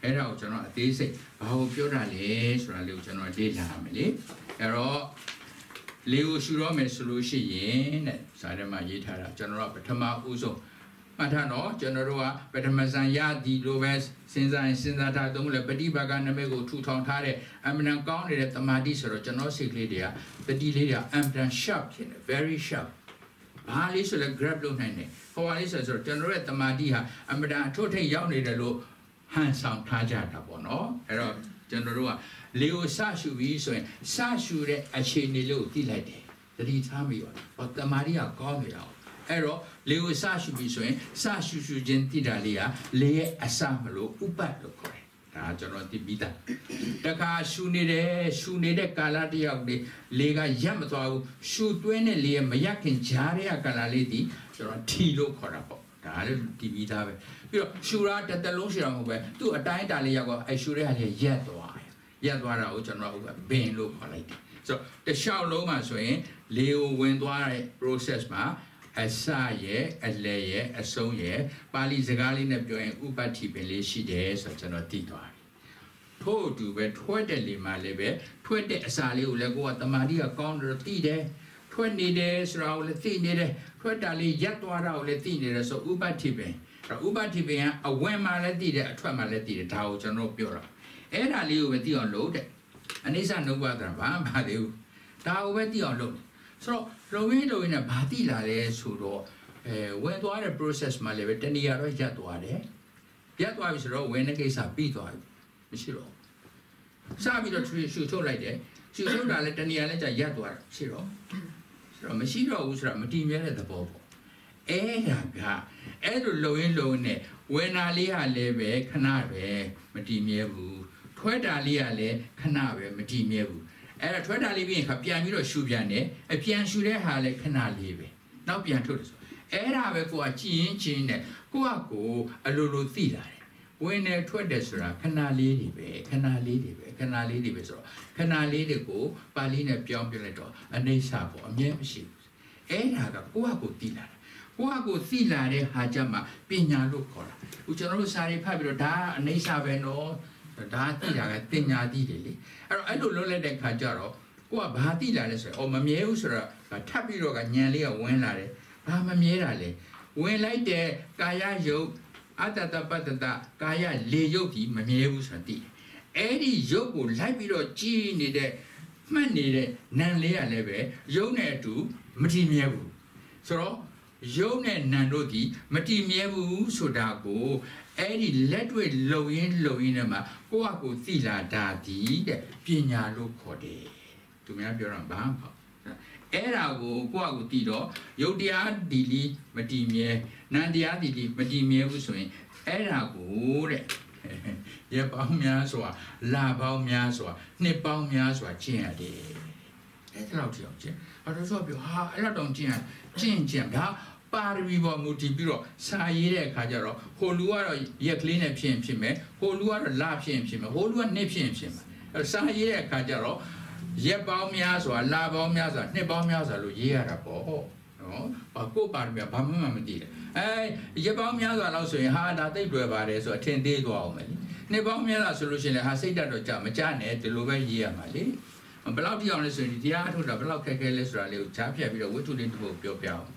အဲ့ဒါကိုကျွန်တော်အသေးစိတ်ဘာကိုပြောတာလဲဆိုတာလေးကိုကျွန်တော်လေ့လာမယ်လေအဲ့တော့လေကိုရှူတော့မယ်ဆိုလို့ရှိရင်တဲ့စာထဲမှာရေးထားတာကျွန်တော်ကပထမဦးဆုံးမှတ်ထားတော့ကျွန်တော်တို့ကပထမဇန်ရသည်လိုပဲစဉ်းစားရင်စဉ်းစားထားသုံးလို့ပฏิဘာကနမိတ်ကိုထူထောင်ထားတဲ့အမှန်တန်ကောင်းနေတဲ့တမာတိဆိုတော့ကျွန်တော်စိတ်ကလေးတွေကတတိလေးတွေအမှန်တန် sharp ဖြစ်နေ very sharp ဘာလေးဆိုလဲ grab လုပ်နိုင်တယ်ဟိုဟာလေးဆိုတော့ကျွန်တော်ရဲ့တမာတိဟာအမှန်တန်အထွတ်ထိပ်ရောက်နေတယ်လို့ဟန်ဆောင်ထားကြတာပေါ့နော်အဲ့တော့ကျွန်တော်တို့ကလေကိုစရှူပြီးဆိုရင်စရှူတဲ့အခြေအနေလို့သိလိုက်တယ်တတိထားမိပါဟောတမာတိကကောင်းနေတာအဲ့တော့လေကိုစရှူပြီးဆိုရင်စရှူရှူချင်းတိတာလေးကလေရဲ့အစမလို့ဥပတ်လို့ခေါ်တယ်ဒါကျွန်တော်သိပြီးသားတခါရှူနေတယ်ရှူနေတဲ့ကာလတယောက်လေးလေကရက်မသွားဘူးရှူသွင်းတဲ့လေမရက်ခင်ဂျားတဲ့ကာလလေးဒီကျွန်တော်ထီလို့ခေါ်တာပေါ့ဒါလည်းဒီပြီးသားပဲပြီးတော့ရှူရာတစ်တလုံးရှူတာမဟုတ်ပဲသူ့အတိုင်းတာလေးရောက်တော့အရှူတဲ့ဟာလေးရက်သွားရက်သွားတာကိုကျွန်တော်ကဘင်လို့ခေါ်လိုက်တယ်ဆိုတော့တခြားလုံးမှာဆိုရင်လေကိုဝင်သွားတဲ့ process မှာအစရဲ့အလဲရဲ့အဆုံးရဲ့ပါဠိစကားလေးနဲ့ပြောရင်ဥပတ္ထိပင်လေးရှိတယ်ဆိုတော့ကျွန်တော်သိသွားပြီထို့အတူပဲထွက်တဲ့လေမှာလည်းပဲထွက်တဲ့အစာလေးကိုလည်းကိုကတမာတိကကောင်းတယ်သိတယ်ထွက်နေတယ်ဆိုတာကိုလည်းသိနေတယ်ထွက်တာလေးရက်သွားတာကိုလည်းသိနေတယ်ဆိုဥပတ္ထိပင်ဥပတ္ထိပင်ကအဝင်မှာလည်းသိတယ်အထွက်မှာလည်းသိတယ်ဒါကိုကျွန်တော်ပြောတာအဲ့ဒါလေးကိုပဲသိအောင်လုပ်တဲ့အနိစ္စနုပ္ပဒနာဘာမှမပါသေးဘူးဒါကိုပဲသိအောင်လုပ်ဆိုတော့လုံရင်းလုံရင်းနဲ့ဘာသိလာလဲဆိုတော့အဲဝင်သွားတဲ့ process မှာလည်းပဲတဏှာတော့ရပ်သွားတယ်ရပ်သွားပြီဆိုတော့ဝင်တဲ့ကိစ္စပြီးသွားပြီမရှိတော့စပြီးတော့ရှူထုတ်လိုက်တယ်ရှူထုတ်တာလည်းတဏှာလည်းကြာရပ်သွားတယ်ရှိတော့ဆိုတော့မရှိတော့ဘူးဆိုတော့မတည်မြဲတဲ့သဘောပေါ့အဲ့ဒါကအဲ့လိုလုံရင်းလုံနဲ့ဝင်တာလေးကလည်းပဲခဏပဲမတည်မြဲဘူးထွဲတာလေးကလည်းခဏပဲမတည်မြဲဘူးအဲ့ဒါထွဲတာလေးပြီးရင်ခါပြန်ပြီးတော့ရှူပြန်တယ်အပြန်ရှူတဲ့ဟာလည်းခဏလေးပဲနောက်ပြန်ထုတ်တယ်ဆိုအဲ့ဒါပဲကိုကကြည်ရင်ချင်းနဲ့ကိုကကိုအလိုလိုသိလာတယ်ဝင်နေထွက်တယ်ဆိုတာခဏလေးတွေပဲခဏလေးတွေပဲခဏလေးတွေပဲဆိုတော့ခဏလေးတွေကိုပါဠိနဲ့ပြောင်းပြလိုက်တော့အနိစ္စပေါ့အမြဲမရှိဘူးအဲ့ဒါကကိုကကိုသိလာတယ်ကိုကကိုသိလာတဲ့ဟာကြမှာပညာလို့ခေါ်တာအခုကျွန်တော်တို့စာရေးဖတ်ပြီးတော့ဒါအနိစ္စပဲနော်ဒါသိတာကတင်ညာသိတယ်လေအဲ့တော့အဲ့လိုလုံးလိုက်တဲ့ခါကျတော့ကိုကဘာသိလာလဲဆိုတော့အော်မမြဲဘူးဆိုတော့ထပ်ပြီးတော့ကညံလေးကဝင်လာတယ်ဘာမမြဲတာလဲဝင်လိုက်တဲ့ကာယယုတ်အတ္တပတ္တတကာယလေယုတ်ဒီမမြဲဘူးဆိုတာသိတယ်အဲ့ဒီယုတ်ကိုလိုက်ပြီးတော့ကြည်နေတဲ့မှတ်နေတဲ့နံလေးကလည်းပဲယုတ်နဲ့အတူမတည်မြဲဘူးဆိုတော့ယုတ်နဲ့နံတို့ဒီမတည်မြဲဘူးဆိုတာကိုအဲ့ဒီလက်တွေ့လုံရင်းလုံရင်းနဲ့မှာကိုယ့်အကိုသိလာတာဒီတဲ့ပညာလို့ခေါ်တယ်သူများပြောတာဘာမှမဟုတ်အဲ့ဒါကိုကိုယ့်အကိုသိတော့ယုတ်တရားဒီလီမတည်မြဲနံတရားဒီလီမတည်မြဲဘူးဆိုရင်အဲ့ဒါကိုတဲ့ရပောင်းများစွာလာပေါင်းများစွာနှစ်ပေါင်းများစွာကျင့်ရတယ်အဲ့ဒါတော့ကြောက်ကျင့်အဲ့တော့ဆိုပြောဟာအဲ့တော့ကျင့်ကျင့်ကျင့်ဒါပါရမီပေါ်မူတည်ပြီးတော့စာရေးတဲ့အခါကျတော့ဟိုလူကတော့ရက်ကလေးနဲ့ဖြစ်ရင်ဖြစ်မယ်ဟိုလူကတော့လဖြစ်ရင်ဖြစ်မယ်ဟိုလူကနှစ်ဖြစ်ရင်ဖြစ်မယ်အဲစာရေးတဲ့အခါကျတော့ရက်ပေါင်းများစွာလပေါင်းများစွာနှစ်ပေါင်းများစွာလို့ရေးရတာပေါ့နော်ဘာကိုပါရမီဘာမှမသိတယ်အဲရက်ပေါင်းများစွာလောက်ဆိုရင်ဟာဒါသိတွေ့ပါတယ်ဆိုအထင်သေးသွားအောင်မယ်နှစ်ပေါင်းများစွာဆိုလို့ရှိရင်ဟာစိတ်ဓာတ်တော့ကြာမကြနဲ့ဒီလိုပဲရေးရမှာလေဘယ်လောက်တိအောင်လဲဆိုရင်ဒီတရားထုတ်တာဘယ်လောက်ခက်ခဲလဲဆိုတာလေးကိုကြားဖြတ်ပြီးတော့ဝိတ္ထုလေးတစ်ပုဒ်ပြောပြအောင်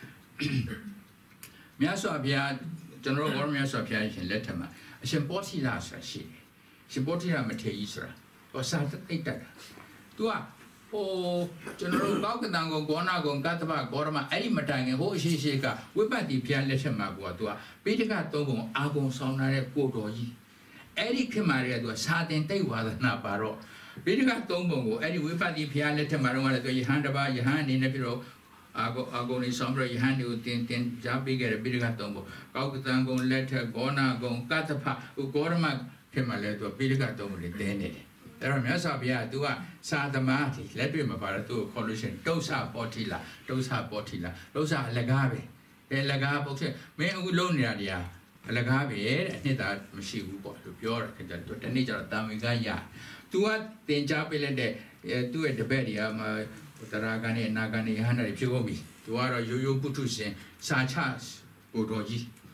မြတ်စွာဘုရားကျွန်တော်တို့ဘောရမြတ်စွာဘုရားရှင်လက်ထက်မှာအရှင်ပောတိလာဆိုတာရှိတယ်ရှင်ပောတိလာမထေရကြီးဆိုတာဟောစာတိတ်တတ်တာသူကဟိုကျွန်တော်တို့ကောက်ကတန်ကုံဂေါနာကုံကတ္တပဂေါရမအဲ့ဒီမတိုင်ခင်ဟိုအရှိရှိကဝိပဿနာဘုရားလက်ထက်မှာကွာသူကပိဋကသုံးပုံအာဂုံဆောင်လာတဲ့ကိုတော်ကြီးအဲ့ဒီခေတ်မှာတည်းကသူကစာတင်တိတ်ဝါဒနာပါတော့ပိဋကသုံးပုံကိုအဲ့ဒီဝိပဿနာဘုရားလက်ထက်မှာတော့လည်းသူယဟန်တပါယဟန်အနေနဲ့ပြီးတော့အာဂုအာဂုန်လေးဆောင်ပြီးရဟန်းတွေကိုတင်တင်ကြားပေးခဲ့တဲ့ပိဋကသုံးပုံကောက်ကတန်ကုံလက်ထက်ဂေါနာကုံကတ္တဖဥဂေါရမခင်မှာလဲသူပိဋကသုံးပုံလေးတင်းနေတယ်အဲ့တော့မြတ်စွာဘုရားကသူကစာသမားဒီလက်တွေ့မှာပါတော့သူ့ကိုခေါ်လို့ရှိရင်တုတ်ဆပောတိလာတုတ်ဆပောတိလာတုတ်ဆအလကားပဲအဲလကားပုတ်ချက်မင်းအခုလုံးနေတာဒီဟာအလကားပဲတဲ့အနှစ်သာမရှိဘူးပေါ့သူပြောတယ်ခင်ဗျာသူတနေ့ကျတော့တာမင်ကရသူကတင်ကြားပေးလိုက်တဲ့သူ့ရဲ့တပည့်တွေကမှတရာကနေနာကနေဟန်တယ်ဖြစ်ကုန်ပြီသူကတော့ရိုးရိုးပုထုရှင်စာချဘုတော်ကြီး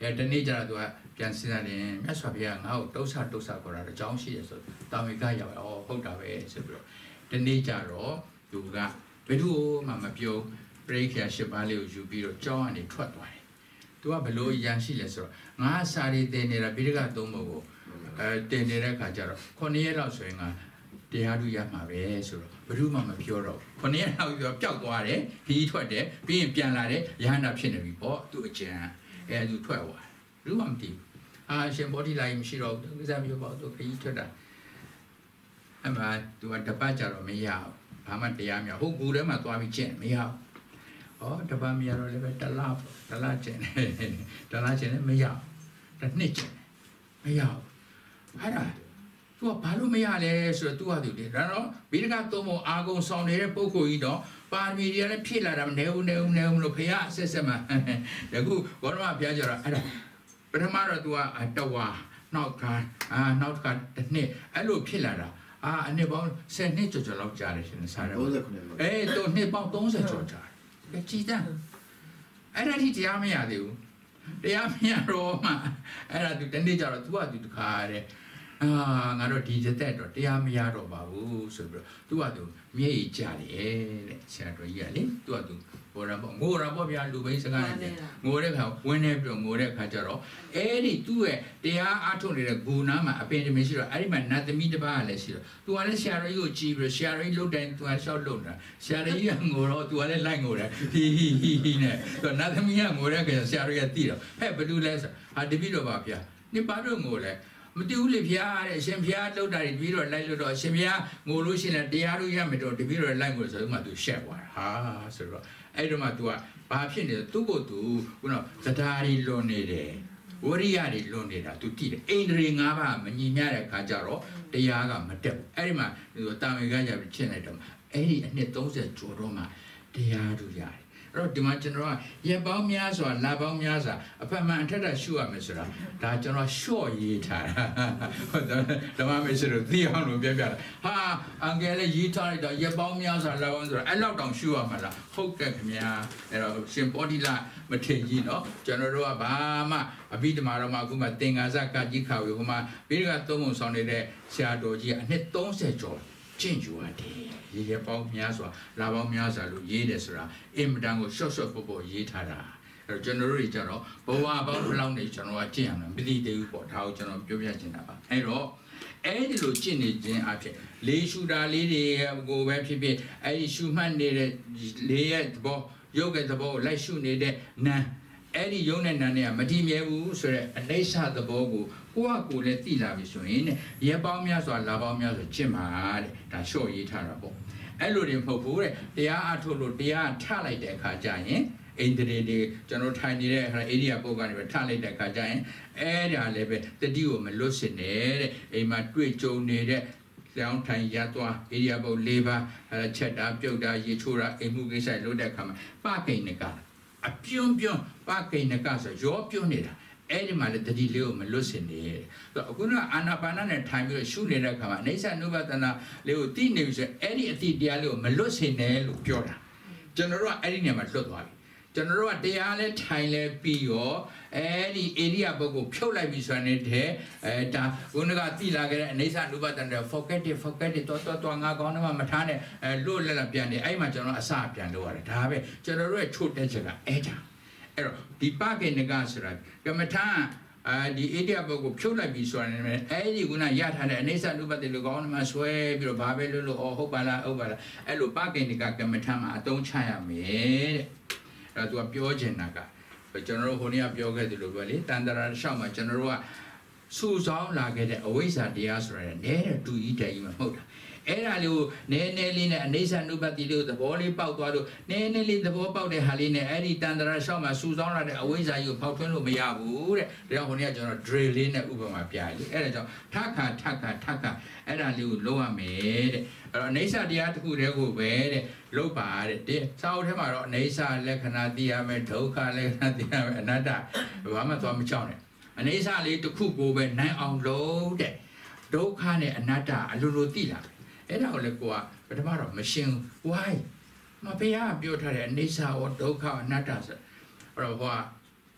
အဲတနေ့ကျတော့သူကပြန်စဉ်းစားတယ်မြတ်စွာဘုရားငါ့ကိုတုဆတုဆခေါ်တာအကြောင်းရှိတယ်ဆိုတာဝေကရောက်အော်ဟုတ်တာပဲဆိုပြီးတော့တနေ့ကျတော့သူကဘယ်သူမှမပြောပရိက္ခာရှစ်ပါးလေးကိုယူပြီးတော့ကြောင်းကနေထွက်သွားတယ်သူကဘလို့ရန်ရှိလဲဆိုတော့ငါစာရီတင်နေတာပိဋကသုံးဘုတ်ကိုအဲတင်နေတဲ့ခါကျတော့ခုနှစ်ရက်လောက်ဆိုရင်ငါတရားသူရမှာပဲဆိုတော့ဘယ်သူမှမပြောတော့ခုနှစ်ရက်လောက်ပြောပျောက်သွားတယ်ခီးထွက်တယ်ပြီးရင်ပြန်လာတယ်ရဟန္တာဖြစ်နေပြီပေါ့သူအကျဉ်းအဲသူထွက်သွားတယ်ဘူးမှမသိဘူးအာရှင်ဘောဓိလိုက်မရှိတော့ဘူးကိစ္စမျိုးပေါ့သူခီးထွက်တာအမှသူကတပတ်ကြတော့မရဘူးဘာမှတရားမရဟုတ်ကူထဲမှာသွားပြီးကျင့်မရဘူးဟောတပတ်မရတော့လည်းပဲတလားတလားကျင့်တယ်တလားကျင့်လည်းမရဘူးတစ်နှစ်ကျင့်မရဘူးအဲ့ဒါသူကဘာလို့မရလဲဆိုတော့သူကသူတယ်ဒါတော့ဘိဓကသုံးဖို့အာဂုံဆောင်နေတဲ့ပုဂ္ဂိုလ်ကြီးတော့ပါရမီတွေလည်းဖြည့်လာတာမနေဘူးနေဘူးနေဘူးလို့ဖះအဆက်ဆက်မှာတခုဘောရမဘုရားကျတော့အဲ့ဒါပထမတော့သူကတဝါနောက်ကအာနောက်တစ်ခါတစ်နှစ်အဲ့လိုဖြစ်လာတာအာအနှစ်ပေါင်းဆယ်နှစ်ကျော်ကျော်လောက်ကြာတယ်ရှင်စားတယ်အေးတော့နှစ်ပေါင်းသုံးဆယ်ကျော်ကြာတယ်ကြည်တန်းအဲ့ဒါထိတရားမရသေးဘူးတရားမရတော့မှအဲ့ဒါသူတနေ့ကျတော့သူကသူတခါတဲ့အာငါတို့ဒီသက်တော့တရားမရတော့ပါဘူးဆိုပြီးတော့သူကသူမျက်ရည်ကျတယ်တဲ့ဆရာတော်ကြီးကလေသူကသူဘောရပေါ့ငိုရပေါ့ဗျာလူပိစကားနဲ့ငိုတဲ့ခါဝင်းနေပြီးတော့ငိုတဲ့ခါကျတော့အဲ့ဒီသူ့ရဲ့တရားအားထုတ်နေတဲ့ဂုဏမှာအပင်တမင်ရှိတော့အဲ့ဒီမှာနတ်သမီးတစ်ပါးကလည်းရှိတော့သူကလည်းဆရာတော်ကြီးကိုကြည်ပြီးတော့ဆရာတော်ကြီးလှုပ်တိုင်းသူကရှောက်လှုပ်တာဆရာတော်ကြီးကငိုတော့သူကလည်းလိုက်ငိုတယ်ဟီဟီဟီဟီနဲ့သူကနတ်သမီးကငိုတဲ့ခါဆရာတော်ကြီးကသိတော့ဟဲ့ဘယ်သူလဲဆိုဟာတပည့်တော်ပါဗျာနေပါတော့ငိုလဲမတူဘူးလေဖျားတဲ့အရှင်ဖျားလှုပ်တာတပည့်တော်လိုက်လို့တော့အရှင်ဖျားငိုလို့ရှိရင်တရားတို့ရမယ်တော့တပည့်တော်လိုက်ငိုဆိုတော့မှသူရှက်သွားတာဟာဆိုတော့အဲ့တော့မှ तू ကဘာဖြစ်နေလဲသူ့ကို तू ခုနသဒ္ဓါရီလွန်နေတယ်ဝရိယတွေလွန်နေတာ तू တိတယ်အိန္ဒြေ၅ပါးမညီမျှတဲ့ခါကျတော့တရားကမတက်ဘူးအဲ့ဒီမှာ तू တာမေကကြပြီးရှင်းလိုက်တော့အဲ့ဒီအနှစ်သုံးဆယ်ကျော်တော့မှတရားတို့ရတယ်အဲ့တော့ဒီမှာကျွန်တော်ကရက်ပေါင်းများစွာလပေါင်းများစွာအဖက်မှန်အထက်ထရှုရမယ်ဆိုတာဒါကျွန်တော်ရှော့ရေးထားတာဟုတ်တယ်ဓမ္မမေဆိုတော့သိအောင်လို့ပြောပြတာဟာအင်္ဂလိပ်ရေးထားလိုက်တော့ရက်ပေါင်းများစွာလပေါင်းဆိုတာအဲ့လောက်တောင်ရှုရမှာလားဟုတ်ကဲ့ခင်ဗျာအဲ့တော့ရှင်ပောတိလမထေရကြီးနော်ကျွန်တော်တို့ကဘာမှအဘိဓမ္မာတော်မှာအခုမှသင်္ဃာစကကြီးခါဝေဟိုမှာဘိဓကသုံးပုံဆောင်နေတဲ့ဆရာတော်ကြီးကအနှစ်သုံးဆယ်ကျော်ကျင့်ကြွရတယ်ရေရပေါင်းများစွာလာပေါင်းများစွာလို့ရေးတယ်ဆိုတာအင်မတန်ကိုရှော့ရှော့ပေါ့ပေါ့ရေးထားတာအဲ့တော့ကျွန်တော်တို့တွေကျတော့ဘဝပေါင်းဘယ်လောက်နေကျွန်တော်ကကျင့်ရမှာမသိသေးဘူးပေါ့ဒါကိုကျွန်တော်ပြောပြချင်တာပါအဲ့တော့အဲ့ဒီလိုကျင့်နေခြင်းအဖြစ်လေးရှုတာလေးတွေကိုပဲဖြစ်ဖြစ်အဲ့ဒီရှုမှတ်နေတဲ့လေးရဲ့သဘောရုပ်ရဲ့သဘောလိုက်ရှုနေတဲ့နာအဲ့ဒီယုံနဲ့နာနဲ့ကမတည်မြဲဘူးဆိုတော့အနိစ္စသဘောကိုကိုယ့်ဟာကိုယ်လည်းသိလာပြီဆိုရင်ရဲပေါင်းများစွာလာပေါင်းများစွာကျင့်ပါတဲ့ဒါလျှော့ရေးထားတာပေါ့အဲ့လိုတွေမဟုတ်ဘူးတဲ့တရားအထုတ်လို့တရားထလိုက်တဲ့အခါကျရင်အိန္ဒြေတွေကျွန်တော်ထိုင်နေတဲ့အခါအိန္ဒိယပုဂ္ဂိုလ်ကနေပဲထလိုက်တဲ့အခါကျရင်အဲ့ဒါလည်းပဲတတိကိုမလွတ်စင်နဲ့တဲ့အိမ်မှာတွေ့ကြုံနေတဲ့လောင်းထိုင်ရသွားအိန္ဒိယပုဂ္ဂိုလ်၄ပါးချက်တာပြုတ်တာရေချိုးတာအိမ်မှုကိစ္စလုပ်တဲ့အခါမှာပကိဏကအပြုံးပြုံးပကိဏကဆိုရောပြုံးနေတာအဲ့ဒီမှာလည်းတတိလေးကိုမလွတ်စင်နေတယ်အခုကအာနာပါနနဲ့ထိုင်ပြီးရှုနေတဲ့အခါမှာအိဋ္ဌနုပဒနာလေးကိုသိနေပြီဆိုအဲ့ဒီအတိတရားလေးကိုမလွတ်စင်နဲ့လို့ပြောတာကျွန်တော်တို့ကအဲ့ဒီနေရာမှာလွတ်သွားပြီကျွန်တော်တို့ကတရားလဲထိုင်လဲပြီးရောအဲ့ဒီအိန္ဒိယပုဂ္ဂိုလ်ဖြုတ်လိုက်ပြီဆိုတဲ့အဲဒါဘုန်းကတိလာခဲ့တဲ့အိဋ္ဌနုပဒနာ forget it forget it တော့တော့ငါကောင်းတော့မထားနဲ့အဲလွတ်လက်လက်ပြန်နေအဲ့မှာကျွန်တော်အစပြန်လို့ရတယ်ဒါပဲကျွန်တော်တို့ရဲ့ချို့တဲ့ချက်ကအဲ့ဒါအဲ့တော့ဒီပကေနကဆိုတာကမ္မထာအာဒီအိန္ဒိယပုဂ္ဂိုလ်ဖြုတ်လိုက်ပြီဆိုတာနဲ့အဲ့ဒီကုနာရထားတဲ့အိဋ္ဌနုပတိလူကောင်းမှဆွဲပြီးတော့ဘာပဲလို့လို့အော်ဟုတ်ပါလားဟုတ်ပါလားအဲ့လိုပကေနကကမ္မထာမှာအသုံးချရမယ်တဲ့အဲ့တော့သူကပြောချင်တာကကျွန်တော်တို့ဟိုနေ့ကပြောခဲ့သလိုပဲလေတန်တရာရှောက်မှာကျွန်တော်တို့ကစူဆောင်းလာခဲ့တဲ့အဝိဇ္ဇာတရားဆိုတာနဲ့နဲတဲ့တူကြီးတယ်ကြီးမှမဟုတ်တာအဲ့ဒါလေးကိုနည်းနည်းလေးနဲ့အိဋ္ဌနုပတိလေးကိုသဘောလေးပေါက်သွားလို့နည်းနည်းလေးသဘောပေါက်တဲ့ဟာလေးနဲ့အဲ့ဒီတန်တရာရှောက်မှာစူဆောင်းလာတဲ့အဝိဇ္ဇာကြီးကိုဖောက်ထွင်းလို့မရဘူးတဲ့ဒါကြောင့်ဟိုနေ့ကကျွန်တော် drill လေးနဲ့ဥပမာပြရည်အဲ့ဒါကြောင့်ထခါထခါထခါအဲ့ဒါလေးကိုလုံးရမယ်တဲ့အဲ့တော့အိဋ္ဌတရားတစ်ခုတည်းကိုပဲတဲ့လုံးပါတဲ့ဒီစာအုပ်ထဲမှာတော့အိဋ္ဌလက္ခဏာသိရမယ်ဒုက္ခလက္ခဏာသိရမယ်အနတ္တဘာမှသွားမချောင်းနဲ့အိဋ္ဌလေးတစ်ခုကိုပဲနိုင်အောင်လုပ်တဲ့ဒုက္ခနဲ့အနတ္တအလိုလိုသိလာအဲ့ဒါကိုလည်းကိုကပထမတော့မရှင်းဘူး why မဘုရားပြောထားတဲ့အိဋ္ဌရောဒုက္ခအနတ္တဆိုအဲ့တော့ဟော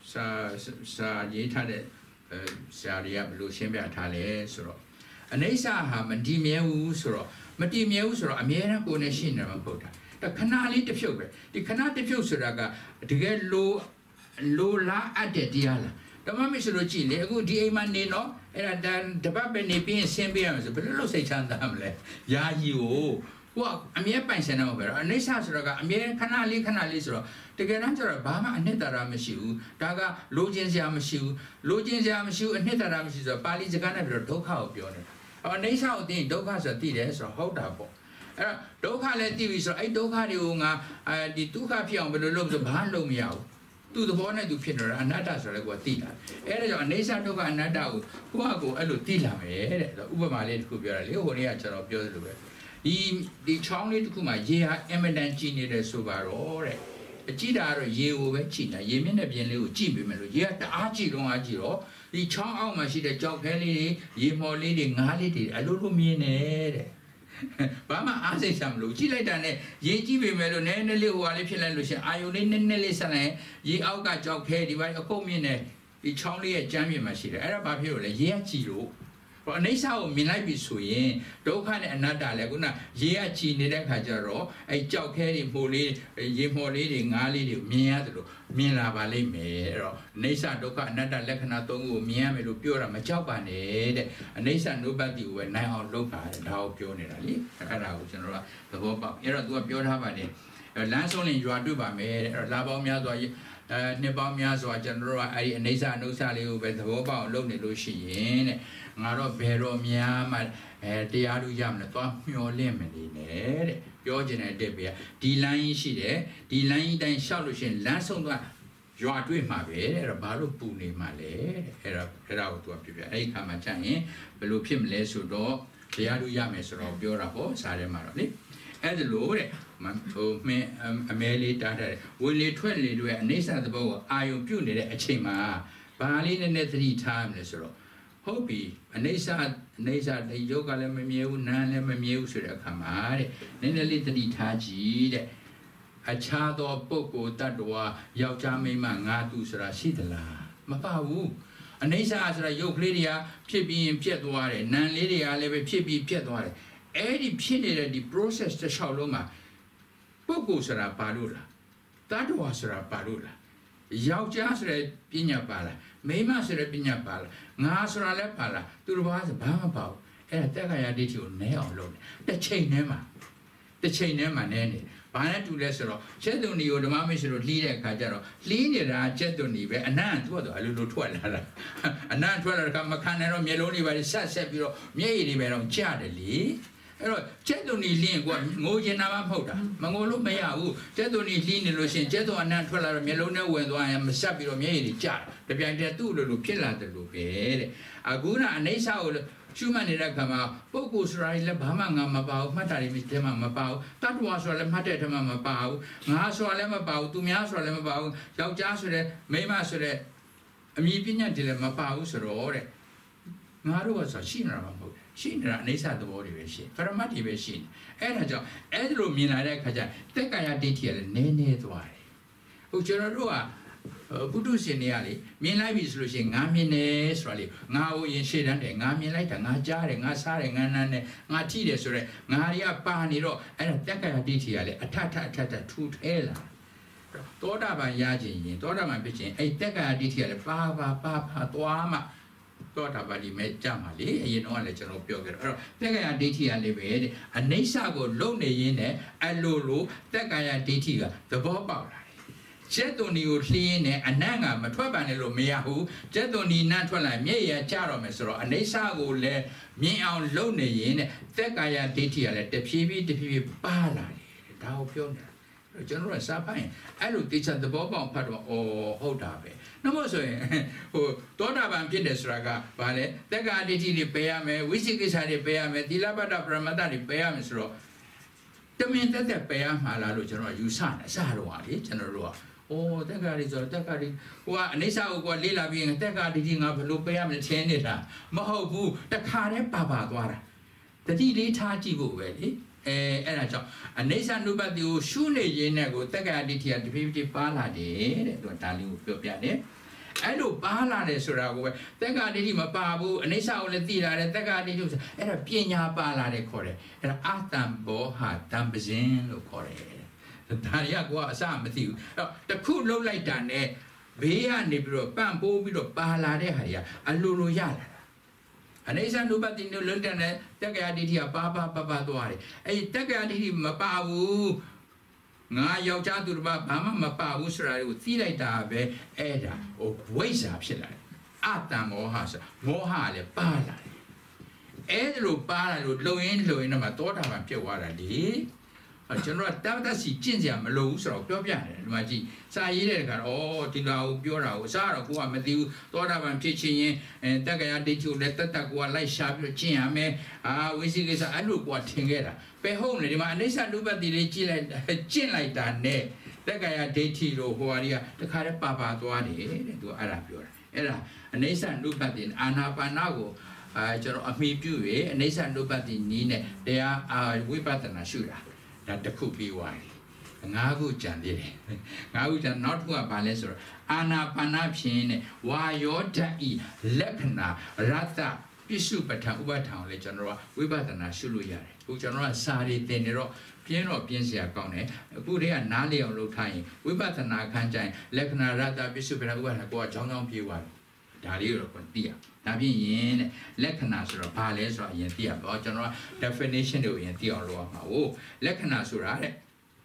စာစာရေးထားတဲ့ဆရာတွေကဘယ်လိုရှင်းပြထားလဲဆိုတော့အနေစာဟာမတည်မြဲဘူးဆိုတော့မတည်မြဲဘူးဆိုတော့အမြဲတမ်းကိုယ်နဲ့ရှိနေမှာမဟုတ်တာဒါခဏလေးတစ်ဖြုတ်ပဲဒီခဏတစ်ဖြုတ်ဆိုတာကတကယ်လိုလိုလားအပ်တဲ့တရားလားဓမ္မမဆိုလို့ကြည့်လေအခုဒီအိမ်မှာနေတော့အဲ့ဒါတပတ်ပဲနေပြီးဆင်းပြရမယ်ဆိုဘယ်လိုလုပ်စိတ်ချမ်းသာမလဲယာယီကိုဟိုအမြဲပိုင်ဆိုင်နေမှာပဲအနေစာဆိုတော့ကအမြဲခဏလေးခဏလေးဆိုတော့တကယ်တမ်းကျတော့ဘာမှအနှစ်သာရမရှိဘူးဒါကလိုချင်စရာမရှိဘူးလိုချင်စရာမရှိဘူးအနှစ်သာရမရှိဆိုတော့ပါဠိစကားနဲ့ပြောဒုက္ခကိုပြောနေတာအနေစာကိုသိဒုက္ခဆိုသိတယ်ဆိုတော့ဟုတ်တာပေါ့အဲ့တော့ဒုက္ခလည်းသိပြီဆိုတော့အဲ့ဒုက္ခတွေကိုငါအဲဒီဒုက္ခဖြစ်အောင်ဘယ်လိုလုပ်ဆိုဘာလုပ်မရဘူးသူ့သဘောနဲ့သူဖြစ်နေတာအနတ္တဆိုလည်းကိုယ်သိတာအဲ့ဒါကြောင့်အနေစာဒုက္ခအနတ္တကိုကိုယ့်အကိုအဲ့လိုသိလာမယ်တဲ့ဥပမာလေးတစ်ခုပြောရလေဟိုနေ့ကကျွန်တော်ပြောသလိုပဲဒီဒီချောင်းလေးတစ်ခုမှာရေဟာအမတန်ကြည်နေတယ်ဆိုပါတော့တဲ့အကြည့်တာကတော့ရေကိုပဲကြည့်တာရေမျက်နှာပြင်လေးကိုကြည့်ပေးမယ်လို့ရေကတအားကြည့်တော့အားကြည့်တော့ဒီချောင်းအောက်မှာရှိတဲ့ကြောက်ခဲလေးတွေရေမော်လေးတွေငါးလေးတွေအလိုလိုမြင်နေတဲ့ဘာမှအားစိတ်ဆံမလို့ကြည့်လိုက်တာနဲ့ရေကြည့်ပေးမယ်လို့နည်းနည်းလေးဟိုဟာလေးဖြစ်လိုက်လို့ရှင်အာယုန်လေးနည်းနည်းလေးဆက်လိုက်ရေအောက်ကကြောက်ခဲဒီဘက်အကုန်မြင်နေဒီချောင်းလေးရဲ့ကြမ်းပြင်မှာရှိတယ်အဲ့ဒါဘာဖြစ်လို့လဲရေကကြည့်လို့အနေစာကိုမြင်လိုက်ပြီဆိုရင်ဒုက္ခနဲ့အနတ္တလည်းခုနရေကကြည်နေတဲ့ခါကျတော့အဲကြောက်ခဲတွေမှုလေးရေမော်လေးတွေငါးလေးတွေမြင်ရတယ်လို့မြင်လာပါလိမ့်မယ်အဲ့တော့အနေစာဒုက္ခအနတ္တလက္ခဏာသုံးခုကိုမြင်ရမယ်လို့ပြောတာမကြောက်ပါနဲ့တဲ့အနေစာနုပတ္တိကိုပဲနိုင်အောင်လုပ်ပါတယ်ဒါကိုပြောနေတာလေအဲ့ဒါကိုကျွန်တော်ကသဘောပေါက်အဲ့တော့ तू ကပြောထားပါတယ်လမ်းဆုံးလင်ရွာတွေ့ပါမယ်တဲ့အဲ့တော့လာပေါင်းများစွာအဲနှစ်ပေါင်းများစွာကျွန်တော်တို့ကအဲ့ဒီအနေစာအနုစာလေးကိုပဲသဘောပေါက်လုပ်နေလို့ရှိရင်တဲ့ငါတော့ဘယ်တော့များမှအဲတရားလူရမလဲသွားမျောလင့်မနေနဲ့တဲ့ပြောချင်တဲ့တက်ပြဒီလမ်းကြီးရှိတယ်ဒီလမ်းကြီးတိုင်းလျှောက်လို့ရှိရင်လမ်းဆုံးသွားရွာတွေ့မှာပဲတဲ့အဲ့တော့ဘာလို့ပူနေမှာလဲတဲ့အဲ့တော့အဲ့ဒါကိုသူကပြပြအဲ့ဒီခါမှာကြာရင်ဘယ်လိုဖြစ်မလဲဆိုတော့တရားလူရမယ်ဆိုတော့ပြောတာပေါ့စားထဲမှာတော့လေအဲ့ဒါလို့တဲ့ဟိုမင်းအမဲလေးတားတယ်ဝင်လေထွက်လေတွေအနေစာသဘောကိုအာယုံပြုတ်နေတဲ့အချိန်မှာဘာလေးနည်းနည်းသတိထားမလဲဆိုတော့ဟုတ်ပြီအနေစာအနေစာဒီယောဂလည်းမမြဲဘူးနာလည်းမမြဲဘူးဆိုတဲ့အခါမှာတဲ့နည်းနည်းလေးသတိထားကြည့်တဲ့အခြားသောပုဂ္ဂိုလ်တ attva ယောက်ျားမိန်းမငါသူဆိုတာရှိသလားမပါဘူးအနေစာဆိုတာယုတ်ကလေးတွေကဖြစ်ပြီးရင်ပြက်သွားတယ်နာလေးတွေကလည်းပဲဖြစ်ပြီးပြက်သွားတယ်အဲ့ဒီဖြစ်နေတဲ့ဒီ process တစ်လျှောက်လုံးမှာပုဂ္ဂိုလ်ဆိုတာပါလို့လားတ attva ဆိုတာပါလို့လားယောက်ျားဆိုတဲ့ပညာပါလားမိန်းမဆိုတဲ့ပညာပါလားငါဆိုတာလည်းပါလားသူတို့ဘာဆိုဘာမှမပါဘူးအဲ့ဒါတက္ကရာဒိဋ္ဌိကိုနည်းအောင်လုပ်တယ်တစ်ချိန်တည်းမှာတစ်ချိန်တည်းမှာနည်းနေဘာနဲ့တူလဲဆိုတော့ကျက်သွန်ဒီကိုဓမ္မမရှိလို့လှီးတဲ့အခါကျတော့လှီးနေတာကျက်သွန်ဒီပဲအနံ့သူ့တော့အလိုလိုထွက်လာတာအနံ့ထွက်လာတော့မခံနိုင်တော့မျက်လုံးတွေပဲဆက်ဆက်ပြီးတော့မျက်ရည်တွေပဲတော့ကျတယ်လေအဲ့တော့ကျက်သွန်ဒီလင်းကိုငိုချင်တာမှမဟုတ်တာမငိုလို့မရဘူးကျက်သွန်ဒီလှီးနေလို့ရှိရင်ကျက်သွန်အနံ့ထွက်လာတော့မျက်လုံးနဲ့ဝင်သွားရင်မဆက်ပြီးတော့မျက်ရည်တွေကျတယ်တပြိုင်တည်းသူ့လိုလိုဖြစ်လာတယ်လို့ပဲတဲ့အခုကအနေဆာကိုရှုမှတ်နေတဲ့အခါမှာပုဂ္ဂိုလ်ဆိုတာလည်းဘာမှငါမပါဘူးမှတ်တာတွေထဲမှာမပါဘူးတ attva ဆိုတာလည်းမှတ်တဲ့ထဲမှာမပါဘူးငါဆိုတာလည်းမပါဘူးသူများဆိုတာလည်းမပါဘူးယောက်ျားဆိုတဲ့မိန်းမဆိုတဲ့အမည်ပညာတွေလည်းမပါဘူးဆိုတော့တဲ့ငါတို့ကဆိုရှိနေတာမဟုတ်ရှိနေတာအနေဆာသဘောတွေပဲရှိပရမတ်တွေပဲရှိနေအဲ့ဒါကြောင့်အဲ့ဒီလိုမြင်လာတဲ့အခါကျတက္ကရာဒိဋ္ဌိကလည်းနည်းနည်းသွားတယ်ဟုတ်ကျွန်တော်တို့ကပုထုရှင်တွေကလေမြင်လိုက်ပြီဆိုလို့ရှိရင်ငါမြင်တယ်ဆိုတာလေငါ့ကိုရင်ရှေ့တန်းတယ်ငါမြင်လိုက်တာငါကြားတယ်ငါစားတယ်ငါနမ်းတယ်ငါထိတယ်ဆိုတော့ငါတွေကပါနေတော့အဲ့ဒါတက္ကရာဒိဋ္ဌိကလေအထထအထထထူထဲလာသောတာပန်ရခြင်းရင်သောတာပန်ဖြစ်ခြင်းအဲ့တက္ကရာဒိဋ္ဌိကလေပါပါပါပါသွားမှသောတာပန်ဒီမဲ့ကြမှာလေအရင်တော့လည်းကျွန်တော်ပြောခဲ့တော့အဲ့တော့တက္ကရာဒိဋ္ဌိကလည်းပဲအနိစ္စကိုလုံနေရင်းနဲ့အလိုလိုတက္ကရာဒိဋ္ဌိကသဘောပေါက်လာကျက်သွန်ဒီကိုလှင်းနေအနံ့ကမထွက်ပါနဲ့လို့မရဘူးကျက်သွန်ဒီနန်းထွက်လာမျက်ရည်ကျတော့မယ်ဆိုတော့အနေစာကိုလည်းမြင်အောင်လုပ်နေရင်တဲ့သက်ကာယဒိဋ္ဌိကလည်းတဖြည်းဖြည်းတဖြည်းဖြည်းပါလာတယ်ဒါကိုပြောနေတာကျွန်တော်ကစာပိုင်အဲ့လိုတိကျသဘောပေါက်ဖတ်တော့အော်ဟုတ်တာပဲနှမို့ဆိုရင်ဟိုသောတာပန်ဖြစ်တယ်ဆိုတာကဘာလဲသက်ကာဒိဋ္ဌိတွေပယ်ရမယ်ဝိသိကိစ္စတွေပယ်ရမယ်သီလပတ္တပရမတ္တတွေပယ်ရမယ်ဆိုတော့တမင်တက်တက်ပယ်ရမှာလားလို့ကျွန်တော်ယူဆတယ်အစတော့ဟာလေကျွန်တော်တို့ကအိုးတက္ကရာဆိုတော့တက္ကရာဟိုကအနိစ္စကိုကလေးလာပြီးတက္ကရာဒီငါဘယ်လိုပေးရမလဲထင်းနေတာမဟုတ်ဘူးတခါတည်းပါပါသွားတာတတိလေးထားကြည့်ဖို့ပဲလေအဲအဲ့ဒါကြောင့်အနိစ္စနုပတ္တိကိုရှုနေရင်းနဲ့ကိုတက္ကရာဒိဋ္ဌိကတဖြည်းဖြည်းပါလာတယ်တဲ့သူကဒါလေးကိုပြောပြတယ်အဲ့လိုပါလာတယ်ဆိုတာကိုပဲတက္ကဒိဋ္ဌိမပါဘူးအနိစ္စကိုလည်းသိလာတယ်တက္ကဒိဋ္ဌိဆိုအဲ့ဒါပညာပါလာတယ်ခေါ်တယ်အဲ့ဒါအတံဘောဟာတံပဇင်လို့ခေါ်တယ်ဒါရီကကိုကအစမသိဘူးအဲ့တော့တခုလှုပ်လိုက်တာနဲ့ဘေးကနေပြီးတော့ပန့်ပိုးပြီးတော့ပါလာတဲ့ဟာတွေကအလိုလိုရလာတာအနိစ္စနုပတိနုလွတ်တဲ့တက္ကရာဒိဋ္ဌိကပါပါပါပါသွားတယ်အဲ့ဒီတက္ကရာဒိဋ္ဌိမပါဘူးငါယောက်ျားသူတစ်ပါးဘာမှမပါဘူးဆိုတာကိုသိလိုက်တာပဲအဲ့ဒါဟိုဝိဇ္ဇာဖြစ်လာတယ်အတ္တမောဟဆိုမောဟလည်းပါလာတယ်အဲ့ဒါလိုပါလာလို့လုံရင်းလုံရင်းတော့မှတောတာပန်ဖြစ်သွားတာလေကျွန်တော်ကတတ်တတ်စီကျင့်ကြမလို့ဆိုတော့ပြောပြတယ်ဒီမှာကြည့်စာရေးတဲ့ကတော့ဩဒီလောက်ပြောတာကိုစားတော့ကိုကမသိဘူးသောတာပန်ဖြစ်ချင်းရင်တက္ကရာဒိဋ္ဌိကိုလည်းတတ်တတ်ကိုကလိုက်ရှာပြီးတော့ကျင့်ရမယ်အာဝိသိကိစ္စအဲ့လိုကိုကထင်ခဲ့တာပဲဟုတ်လေဒီမှာအနိစ္စနုပတိလေးကြည့်လိုက်ကျင့်လိုက်တာနဲ့တက္ကရာဒိဋ္ဌိလို့ဟိုဟာကြီးကတခါတည်းပါပါသွားတယ်တဲ့သူအဲ့ဒါပြောတာအဲ့ဒါအနိစ္စနုပတိအာနာပါနကိုအဲကျွန်တော်အမိပြု၍အနိစ္စနုပတိနီးနဲ့တရားဝိပဿနာရှုတာဒါတစ်ခုပြီးသွားတယ်ငါးခုကြံသေးတယ်ငါးခုကြံနောက်တစ်ခုကဘာလဲဆိုတော့အာနာပါနဖြင့်နဲ့ဝါယောဓာတ်ဤလက္ခဏာရတ္တပိစုပဋ္ဌာန်ဥပဋ္ဌာန်ကိုလည်းကျွန်တော်ကဝိပဿနာရှုလို့ရတယ်အခုကျွန်တော်ကစာရီသင်နေတော့ပြင်းတော့ပြင်းစရာကောင်းတယ်အခုတည်းကနားလည်အောင်လုပ်ထားရင်ဝိပဿနာခန်းကျရင်လက္ခဏာရတ္တပိစုပဋ္ဌာန်ဥပဋ္ဌာန်ကိုကချောင်းချောင်းပြေးသွားတယ်ဒါလေးတော့ကိုသိရဒါဖြင့်ယင်တဲ့လက္ခဏာဆိုတော့ဘာလဲဆိုတော့အရင်သိရပါတော့ကျွန်တော်က definition တွေကိုအရင်သိအောင်လုပ်အောင်ပါဟိုလက္ခဏာဆိုတာတဲ့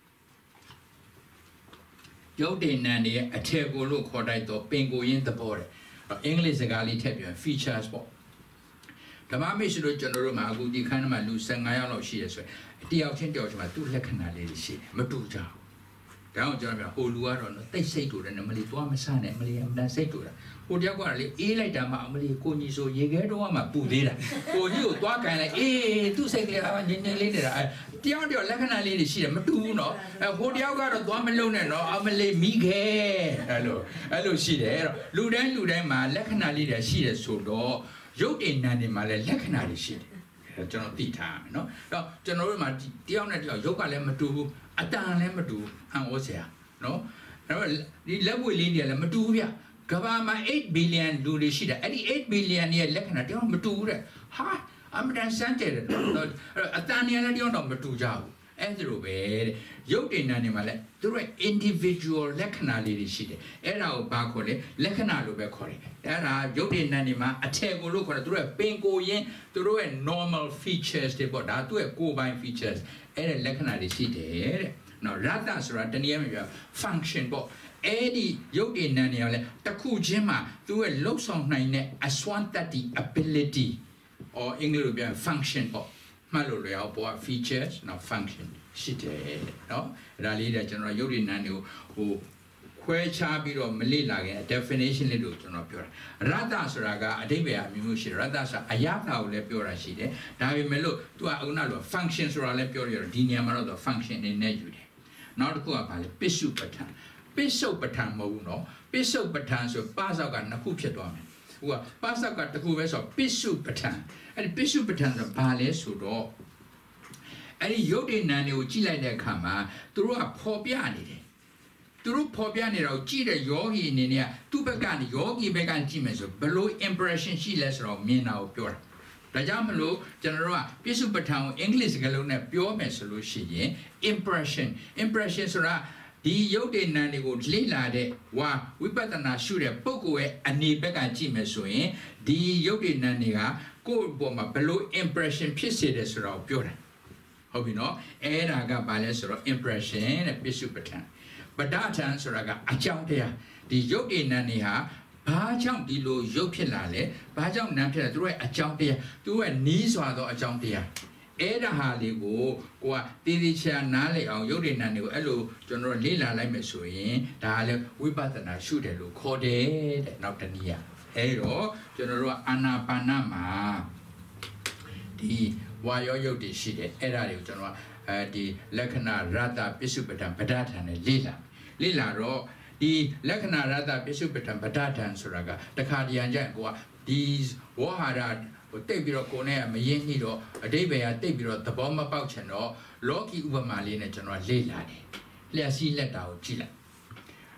ရုပ်တည်နံတွေရဲ့အထည်ကိုလို့ခေါ်တိုက်တော့ပင်ကိုရင်းသဘောတဲ့အင်္ဂလိပ်စကားလေးထည့်ပြန် features ပေါ့ဓမ္မမိတ်ဆွေတို့ကျွန်တော်တို့မှာအခုဒီခန်းထဲမှာလူဆယ်ငါးယောက်လောက်ရှိရဆိုရင်တယောက်ချင်းတယောက်ချင်းမှာသူ့လက္ခဏာလေးတွေရှိတယ်မတူကြဘူးဒါအောင်ကျွန်တော်ပြောဟိုလူကတော့တိတ်စိတ်တူတယ်မလီသွားမဆန်းနဲ့မလီအမှန်စိတ်တူတာဟိုတယောက်ကလေအေးလိုက်တာမှအမလီကိုကြီးဆိုရေခဲတော့မှပူသေးတာကိုကြီးကိုသွားကန်လိုက်အေးသူ့စိတ်ကလေးကငင်းငင်းလေးနေတာတယောက်တယောက်လက္ခဏာလေးတွေရှိတယ်မတူဘူးနော်အဲဟိုတယောက်ကတော့သွားမလုံးနဲ့နော်အမလီမိခဲအဲ့လိုအဲ့လိုရှိတယ်အဲ့တော့လူတိုင်းလူတိုင်းမှာလက္ခဏာလေးတွေရှိတယ်ဆိုတော့ရုပ်တည်နံတွေမှာလည်းလက္ခဏာတွေရှိတယ်ကျွန်တော်သိထားမယ်နော်အဲ့တော့ကျွန်တော်တို့မှာတယောက်နဲ့တယောက်ရုပ်ကလည်းမတူဘူးအတန်လည်းမတူအံ့ဩစရာနော်အဲ့တော့ဒီလက်ဝဲလေးတွေလည်းမတူဘူးဗျကဘာမှာeight billion လူတွေရှိတယ်အဲ့ဒီ eight billion ရဲ့လက္ခဏာတယောက်မတူဘူးတဲ့ဟာအမှန်တန်စမ်းတယ်အတန်နေလည်းတယောက်တော့မတူကြဘူးအဲ့ဒါလိုပဲတဲ့ရုပ်တည်နံတွေမှာလည်းသူတို့ individual လက္ခဏာလေးတွေရှိတယ်အဲ့ဒါကိုဘာခေါ်လဲလက္ခဏာလို့ပဲခေါ်တယ်အဲ့ဒါရုပ်တည်နံတွေမှာအထည်ကိုလို့ခေါ်တယ်သူတို့ရဲ့ပင်ကိုရင်းသူတို့ရဲ့ normal features တွေပေါ့ဒါသူ့ရဲ့ကိုယ်ပိုင် features အဲ့ဒါလက္ခဏာတွေရှိတယ်တဲ့နော်ရတ္တဆိုတာတနည်းအားဖြင့်ပြော function ပေါ့အဲ့ဒီရုပ်တည်နံတွေကလည်းတစ်ခုချင်းမှာသူ့ရဲ့လှုပ်ဆောင်နိုင်တဲ့အစွမ်းတတ္တိ ability or အင်္ဂလိပ်လိုပြော function ပေါ့မှတ်လို့ရအောင်ပေါ့ features နော် function ရှိတယ်နော်ဒါလေးတွေကျွန်တော်ရုပ်တည်နံတွေကိုဟိုခွဲခြားပြီးတော့မလေ့လာခင် definition လေးတို့ကျွန်တော်ပြောတာရတ္တဆိုတာကအဓိပ္ပာယ်အမျိုးမျိုးရှိတယ်ရတ္တဆိုတာအရာတာကိုလည်းပြောတာရှိတယ်ဒါပေမဲ့လို့သူကအခုနလို function ဆိုတာလည်းပြောရတော့ဒီနေရာမှာတော့ function နေနဲ့ယူတယ်နောက်တစ်ခုကဘာလဲပစ္စုပ္ပန်ပစ္စုပ္ပန်မဟုတ်ဘူးနော်ပစ္စုပ္ပန်ဆိုပါဆောက်ကနှစ်ခုဖြစ်သွားမယ်ဟိုကပါဆောက်ကတစ်ခုပဲဆိုပစ္စုပ္ပန်အဲ့ဒီပစ္စုပ္ပန်ဆိုတာဘာလဲဆိုတော့အဲ့ဒီရုပ်တည်နံတွေကိုကြည့်လိုက်တဲ့အခါမှာသူတို့ကပေါ်ပြနေတယ်သူတို့ပေါ်ပြနေတော့ကြည့်တဲ့ယောဂီအနေနဲ့သူ့ဘက်ကနေယောဂီဘက်ကနေကြည့်မယ်ဆိုဘယ်လို impression ရှိလဲဆိုတော့မြင်တာကိုပြောတာဒါကြောင့်မလို့ကျွန်တော်တို့ကပစ္စုပ္ပန်ကိုအင်္ဂလိပ်စကားလုံးနဲ့ပြောမယ်ဆိုလို့ရှိရင် impression impression ဆိုတာဒီရုပ်တည်နံတွေကိုလေ့လာတဲ့ဝါဝိပဿနာရှုတဲ့ပုဂ္ဂိုလ်ရဲ့အနေဘက်ကကြည့်မယ်ဆိုရင်ဒီရုပ်တည်နံတွေကကိုယ့်ဘောမှာဘယ်လို impression ဖြစ်စေတယ်ဆိုတော့ပြောတာဟုတ်ပြီနော်အဲ့ဒါကဘာလဲဆိုတော့ impression တဲ့ပစ္စုပ္ပန်ပဒထံဆိုတာကအကြောင်းတရားဒီရုပ်တည်နံတွေဟာဘာကြောင့်ဒီလိုရုပ်ဖြစ်လာလဲဘာကြောင့်နံဖြစ်လဲသူတို့ရဲ့အကြောင်းတရားသူတို့ရဲ့နီးစွာသောအကြောင်းတရားအဲ့ဒါဟာလေးကိုကိုကတည်တည်ချာနားလည်အောင်ရုပ်တည်နံတွေကိုအဲ့လိုကျွန်တော်လေ့လာလိုက်မယ်ဆိုရင်ဒါကလည်းဝိပဿနာရှုတယ်လို့ခေါ်တယ်တဲ့နောက်တနည်းအဲ့တော့ကျွန်တော်တို့ကအာနာပါနမှာဒီဝါယောယုတ်တွေရှိတယ်အဲ့ဒါတွေကိုကျွန်တော်ကအဲဒီလက္ခဏာရတ္တပစ္စုပ္ပန်ပဒထံနဲ့လေ့လာလေ့လာတော့ဒီလက္ခဏာရတ္တပစ္စုပ္ပန်ပဒထံဆိုတာကတခါတရံကျကိုကဒီဝါဟာရဟိုတိတ်ပြီးတော့ကိုယ်နဲ့မရင်းညှိတော့အတိတ်ပဲကတိတ်ပြီးတော့သဘောမပေါက်ချင်တော့လောကီဥပမာလေးနဲ့ကျွန်တော်လေ့လာတယ်လျှက်စီးလက်တာကိုကြည့်လိုက်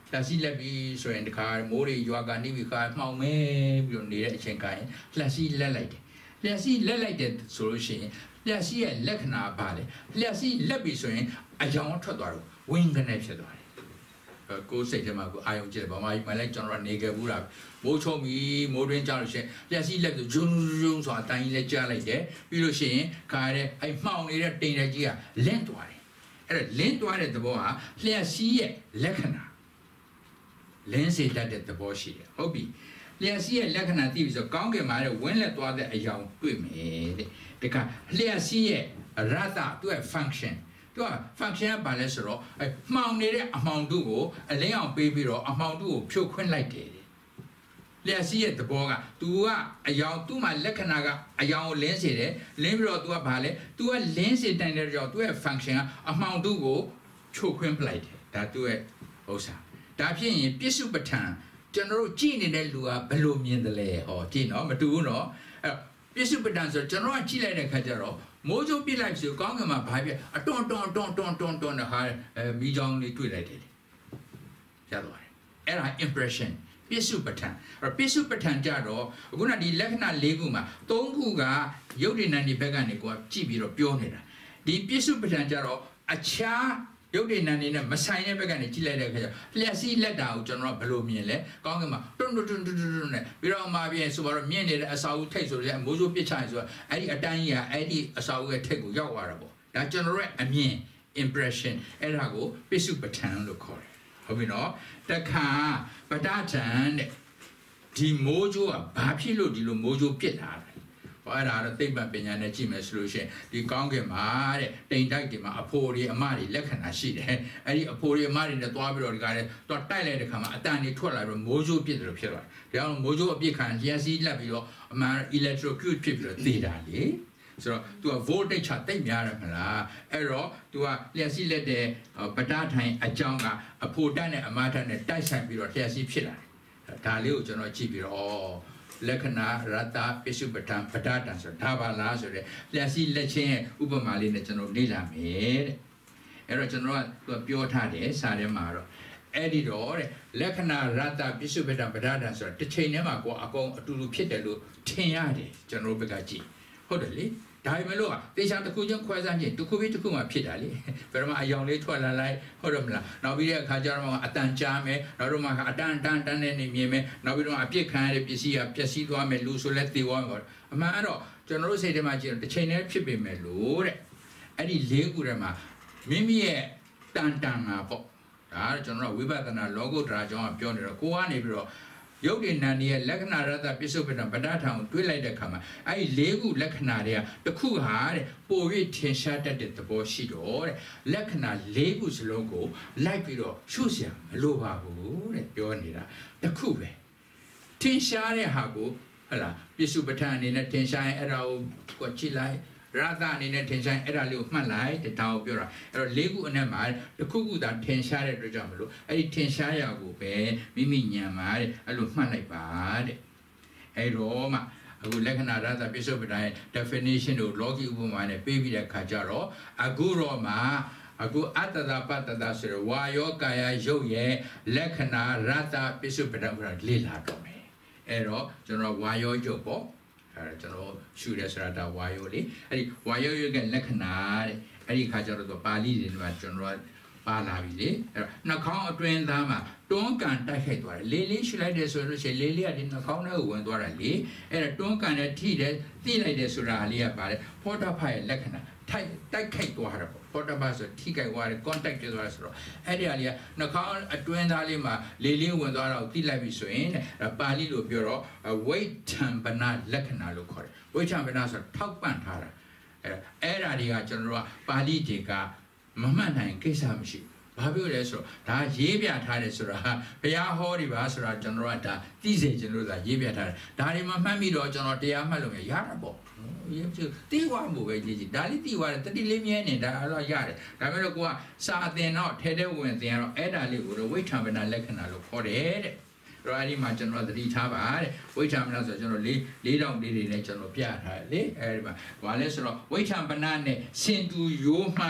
လက်စီလက်ပြီးဆိုရင်တခါမိုးတွေရွာကနေပြီးခါမှောင်မဲပြီးတော့နေတဲ့အချိန်ကရင်လက်စီလက်လိုက်တယ်လက်စီလက်လိုက်တယ်ဆိုလို့ရှိရင်လက်စီရဲ့လက္ခဏာပါလေလက်စီလက်ပြီးဆိုရင်အယောင်ထွက်သွားတော့ဝင်းကနေဖြစ်သွားတယ်ကိုယ်စိတ်ထဲမှာကိုအာယုံကျတယ်ဘာမှမလိုက်ကျွန်တော်ကနေခဲ့ဘူးလားမိုးချုံပြီးမိုးတွင်းကြလို့ရှိရင်လက်စီလက်ဆိုဂျုံဂျုံဆိုတာတိုင်းကြီးလက်ကြားလိုက်တယ်ပြီးလို့ရှိရင်ခါရတဲ့အဲ့မှောင်နေတဲ့တိမ်တဲ့ကြီးကလင့်သွားတယ်အဲ့ဒါလင်းသွားတဲ့သဘောဟာလျှက်စီးရဲ့လက္ခဏာလင်းစေတတ်တဲ့သဘောရှိတယ်ဟုတ်ပြီလျှက်စီးရဲ့လက္ခဏာသိပြီဆိုကောင်းကင်မှာတဲ့ဝင်းလက်သွားတဲ့အယောင်တွေ့မယ်တဲ့ဒီကလျှက်စီးရဲ့ရတသူ့ရဲ့ function သူက function ကဘာလဲဆိုတော့အဲမှောင်နေတဲ့အမှောင်တုကိုအလင်းအောင်ပေးပြီးတော့အမှောင်တုကိုဖြုတ်ခွင်းလိုက်တယ်လျှက်စီးရဲ့သဘောက तू ကအယောင်သူ့မှာလက္ခဏာကအယောင်ကိုလင်းစေတယ်လင်းပြီးတော့ तू ကဘာလဲ तू ကလင်းစေတဲ့ကြောင့် तू ရဲ့ function ကအမှောင်တုကိုဖြိုခွင်းပလိုက်တယ်ဒါ तू ရဲ့ဥစ္စာဒါဖြစ်ရင်ပြစ္စုပ္ပထံကျွန်တော်တို့ကြည့်နေတဲ့လူကဘယ်လိုမြင်တယ်လဲဟောကြည့်နော်မတူဘူးနော်အဲ့ပြစ္စုပ္ပထံဆိုကျွန်တော်ကကြည့်လိုက်တဲ့ခါကျတော့မိုးချိုးပြစ်လိုက်ဆိုကောင်းကင်မှာဘာပြအတွန်းတွန်းတွန်းတွန်းတွန်းတွန်းဟာအဲမိချောင်းလေးတွေ့လိုက်တယ်ရသွားတယ်အဲ့ဒါ impressionပြစ္စုပ္ပထံအဲ့ပြစ္စုပ္ပထံကြတော့အခုနဒီလက္ခဏာ၄ခုမှာ၃ခုကယုတ်တိနန္ဒီဘက်ကနေကိုကကြည့်ပြီးတော့ပြောနေတာဒီပြစ္စုပ္ပထံကြတော့အခြားယုတ်တိနန္ဒီနဲ့မဆိုင်တဲ့ဘက်ကနေကြည့်လိုက်တဲ့အခါကျလျှက်စီးလက်တာကိုကျွန်တော်ကဘယ်လိုမြင်လဲကောင်းကင်မှာတွန်းတွန်းတွန်းတွန်းတွန်းနဲ့ပြီးတော့မှပြင်ဆိုတော့မြင်နေတဲ့အစာအုပ်ထိတ်ဆိုတဲ့အမိုးချိုးပစ်ချရင်ဆိုတော့အဲ့ဒီအတန်းကြီးကအဲ့ဒီအစာအုပ်ရဲ့ထိတ်ကိုရောက်သွားတာပေါ့ဒါကျွန်တော်ရဲ့အမြင် impression အဲ့ဒါကိုပြစ္စုပ္ပထံလို့ခေါ်တယ်ဟုတ်ပြီနော်တခါပဋ္ဌာထံတဲ့ဒီမိုးချိုးကဘာဖြစ်လို့ဒီလိုမိုးချိုးပြစ်လာလဲဟောအဲ့ဒါတော့သိပ္ပံပညာနဲ့ကြည့်မယ်ဆိုလို့ရှိရင်ဒီကောင်းကင်မှာတဲ့တိမ်တိုက်တွေမှာအဖိုးတွေအမတွေလက္ခဏာရှိတယ်အဲ့ဒီအဖိုးတွေအမတွေနဲ့သွားပြီးတော့ဒီကနေ့တော့တိုက်လိုက်တဲ့ခါမှာအတန်တွေထွက်လာပြီးတော့မိုးချိုးပြစ်တယ်လို့ဖြစ်သွားတယ်ဒါကြောင့်မိုးချိုးအပြစ်ခံလျှက်စီးလက်ပြီးတော့အမှန် electrocute ဖြစ်ပြီးတော့သေတာလေဆိုတော့ तू က voltage ချတိတ်များတယ်မလားအဲ့တော့ तू ကလျှက်စီးလက်တဲ့ပဋ္ဌာထိုင်အကြောင်းကအဖို့တက်နဲ့အမထက်နဲ့တိုက်ဆိုင်ပြီးတော့လျှက်စီးဖြစ်လာတယ်ဒါလေးကိုကျွန်တော်ကြည့်ပြီးတော့လက္ခဏာရတပြစ္စုပ္ပထံပဋ္ဌာတံဆိုဒါပါလားဆိုတဲ့လျှက်စီးလက်ချင်းရဲ့ဥပမာလေးနဲ့ကျွန်တော်လေ့လာမယ်တဲ့အဲ့တော့ကျွန်တော်က तू ပြောထားတယ်စာထဲမှာတော့အဲ့ဒီတော့တဲ့လက္ခဏာရတပြစ္စုပ္ပထံပဋ္ဌာတံဆိုတာတစ်ချိန်တည်းမှာကိုအကုန်အတူတူဖြစ်တယ်လို့ထင်ရတယ်ကျွန်တော်ဘက်ကကြည့်ဟုတ်တယ်လေဒါပေမဲ့လို့တေချာတစ်ခုချင်းခွဲစမ်းချင်းတစ်ခုပြီးတစ်ခုမှဖြစ်တာလေဘယ်တော့မှအယောင်လေးထွက်လာလိုက်ဟုတ်တယ်မလားနောက်ပြီးတဲ့အခါကျတော့အတန်ကြားမယ်နောက်တော့မှအတန်တန်တန်နဲ့နေမြင်မယ်နောက်ပြီးတော့အပြစ်ခံရတဲ့ပစ္စည်းကပျက်စီးသွားမယ်လူဆိုလဲသေသွားမယ်အမှန်အဲ့တော့ကျွန်တော်တို့စိတ်ထဲမှာကြည့်တော့တစ်ချိန်တည်းဖြစ်ပေမဲ့လို့တဲ့အဲ့ဒီလေးခုထဲမှာမိမိရဲ့တန်တန်မှာပေါ့ဒါကကျွန်တော်တို့ဝိပဿနာလောကုတ္တရာအကြောင်းကပြောနေတော့ကိုကနေပြီးတော့ယုတ်တိနန္ဒီရဲ့လက္ခဏာရတပြစ္ဆုပ္ပတံပဋ္ဌာထံကိုတွေးလိုက်တဲ့အခါမှာအဲ့ဒီလေးခုလက္ခဏာတွေကတစ်ခုဟာတဲ့ပို၍ထင်ရှားတတ်တဲ့သဘောရှိတော့တဲ့လက္ခဏာလေးခုစလုံးကိုလိုက်ပြီးတော့ရှုစရာမလိုပါဘူးတဲ့ပြောနေတာတစ်ခုပဲထင်ရှားတဲ့ဟာကိုဟလာပြစ္ဆုပ္ပထံအနေနဲ့ထင်ရှားရင်အဲ့ဒါကိုကြည့်လိုက်ရတအနေနဲ့ထင်ရှားအဲ့ဒါလေးကိုမှတ်လိုက်တဲ့ဒါကိုပြောတာအဲ့တော့လေးခုအနက်မှာတစ်ခုခုသာထင်ရှားတဲ့အတွက်ကြောင့်မလို့အဲ့ဒီထင်ရှားရာကိုပဲမိမိဉာဏ်မှာတဲ့အဲ့လိုမှတ်လိုက်ပါတဲ့အဲ့တော့မှအခုလက္ခဏာရတပြစ္ဆုပ္ပတံရဲ့ definition ကိုလောကီဥပမာနဲ့ပေးပြီးတဲ့အခါကျတော့အခုတော့မှအခုအတ္တသာပတ္တသာဆိုရဝါယောကာယယုတ်ရဲ့လက္ခဏာရတပြစ္ဆုပ္ပတံကိုလေ့လာတော့မယ်အဲ့တော့ကျွန်တော်ဝါယောယုတ်ပေါ့အဲ့ကျွန်တော်ရှုရဲဆိုတာဒါဝါယောလေအဲ့ဒီဝါယောရဲ့လက္ခဏာတဲ့အဲ့ဒီခါကျတော့ပါဠိတွေမှာကျွန်တော်ပါလာပြီလေအဲ့တော့နှာခေါင်းအတွင်းသားမှာတွန်းကန်တိုက်ခိုက်သွားတယ်လေးလေးရှုလိုက်တယ်ဆိုလို့ရှိရင်လေးလေးကဒီနှာခေါင်းထဲကိုဝင်သွားတာလေအဲ့ဒါတွန်းကန်နဲ့ထိတယ်သိလိုက်တယ်ဆိုတာလေးကပါတယ်ဖောတာဖာရဲ့လက္ခဏာထိုက်တိုက်ခိုက်သွားတာပေါ့ဖောတာဖာဆိုထိခိုက်သွားတယ် contact ဖြစ်သွားတယ်ဆိုတော့အဲ့ဒီအလေးကနှာခေါင်းအတွင်းသားလေးမှာလေးလေးဝင်သွားတော့သိလိုက်ပြီဆိုရင်ပါဠိလိုပြောတော့ဝိဋ္ဌံပနာလက္ခဏာလို့ခေါ်တယ်ဝိဋ္ဌံပနာဆိုထောက်ပံ့ထားတာအဲ့အဲ့ဒါတွေကကျွန်တော်တို့ကပါဠိတွေကမမှတ်နိုင်ကိစ္စမရှိဘာပြောလဲဆိုတော့ဒါရေးပြထားတယ်ဆိုတာဘုရားဟောဒီပါဆိုတာကျွန်တော်ကဒါသိစေကျွန်တော်ကရေးပြထားတယ်ဒါတွေမှမှတ်ပြီးတော့ကျွန်တော်တရားမှတ်လို့ရတာပေါ့ရေးပြတိဝါမှုပဲကြည့်ကြည့်ဒါလေးတိဝါတတိလေးမြဲနေတာအဲ့တော့ရတယ်ဒါပေမဲ့တော့ကိုကစာအသင်တော့ထဲထဲဝင်သင်ရတော့အဲ့ဒါလေးကိုတော့ဝိဋ္ဌံပနာလက္ခဏာလို့ခေါ်တယ်တဲ့တော့အဲ့ဒီမှာကျွန်တော်သတိထားပါတဲ့ဝိဋ္ဌံပနာဆိုကျွန်တော်လေးလေးတောင်လေးတွေနဲ့ကျွန်တော်ပြထားတယ်လေအဲ့ဒီမှာဘာလဲဆိုတော့ဝိဋ္ဌံပနာနဲ့စင်တူရိုးမှ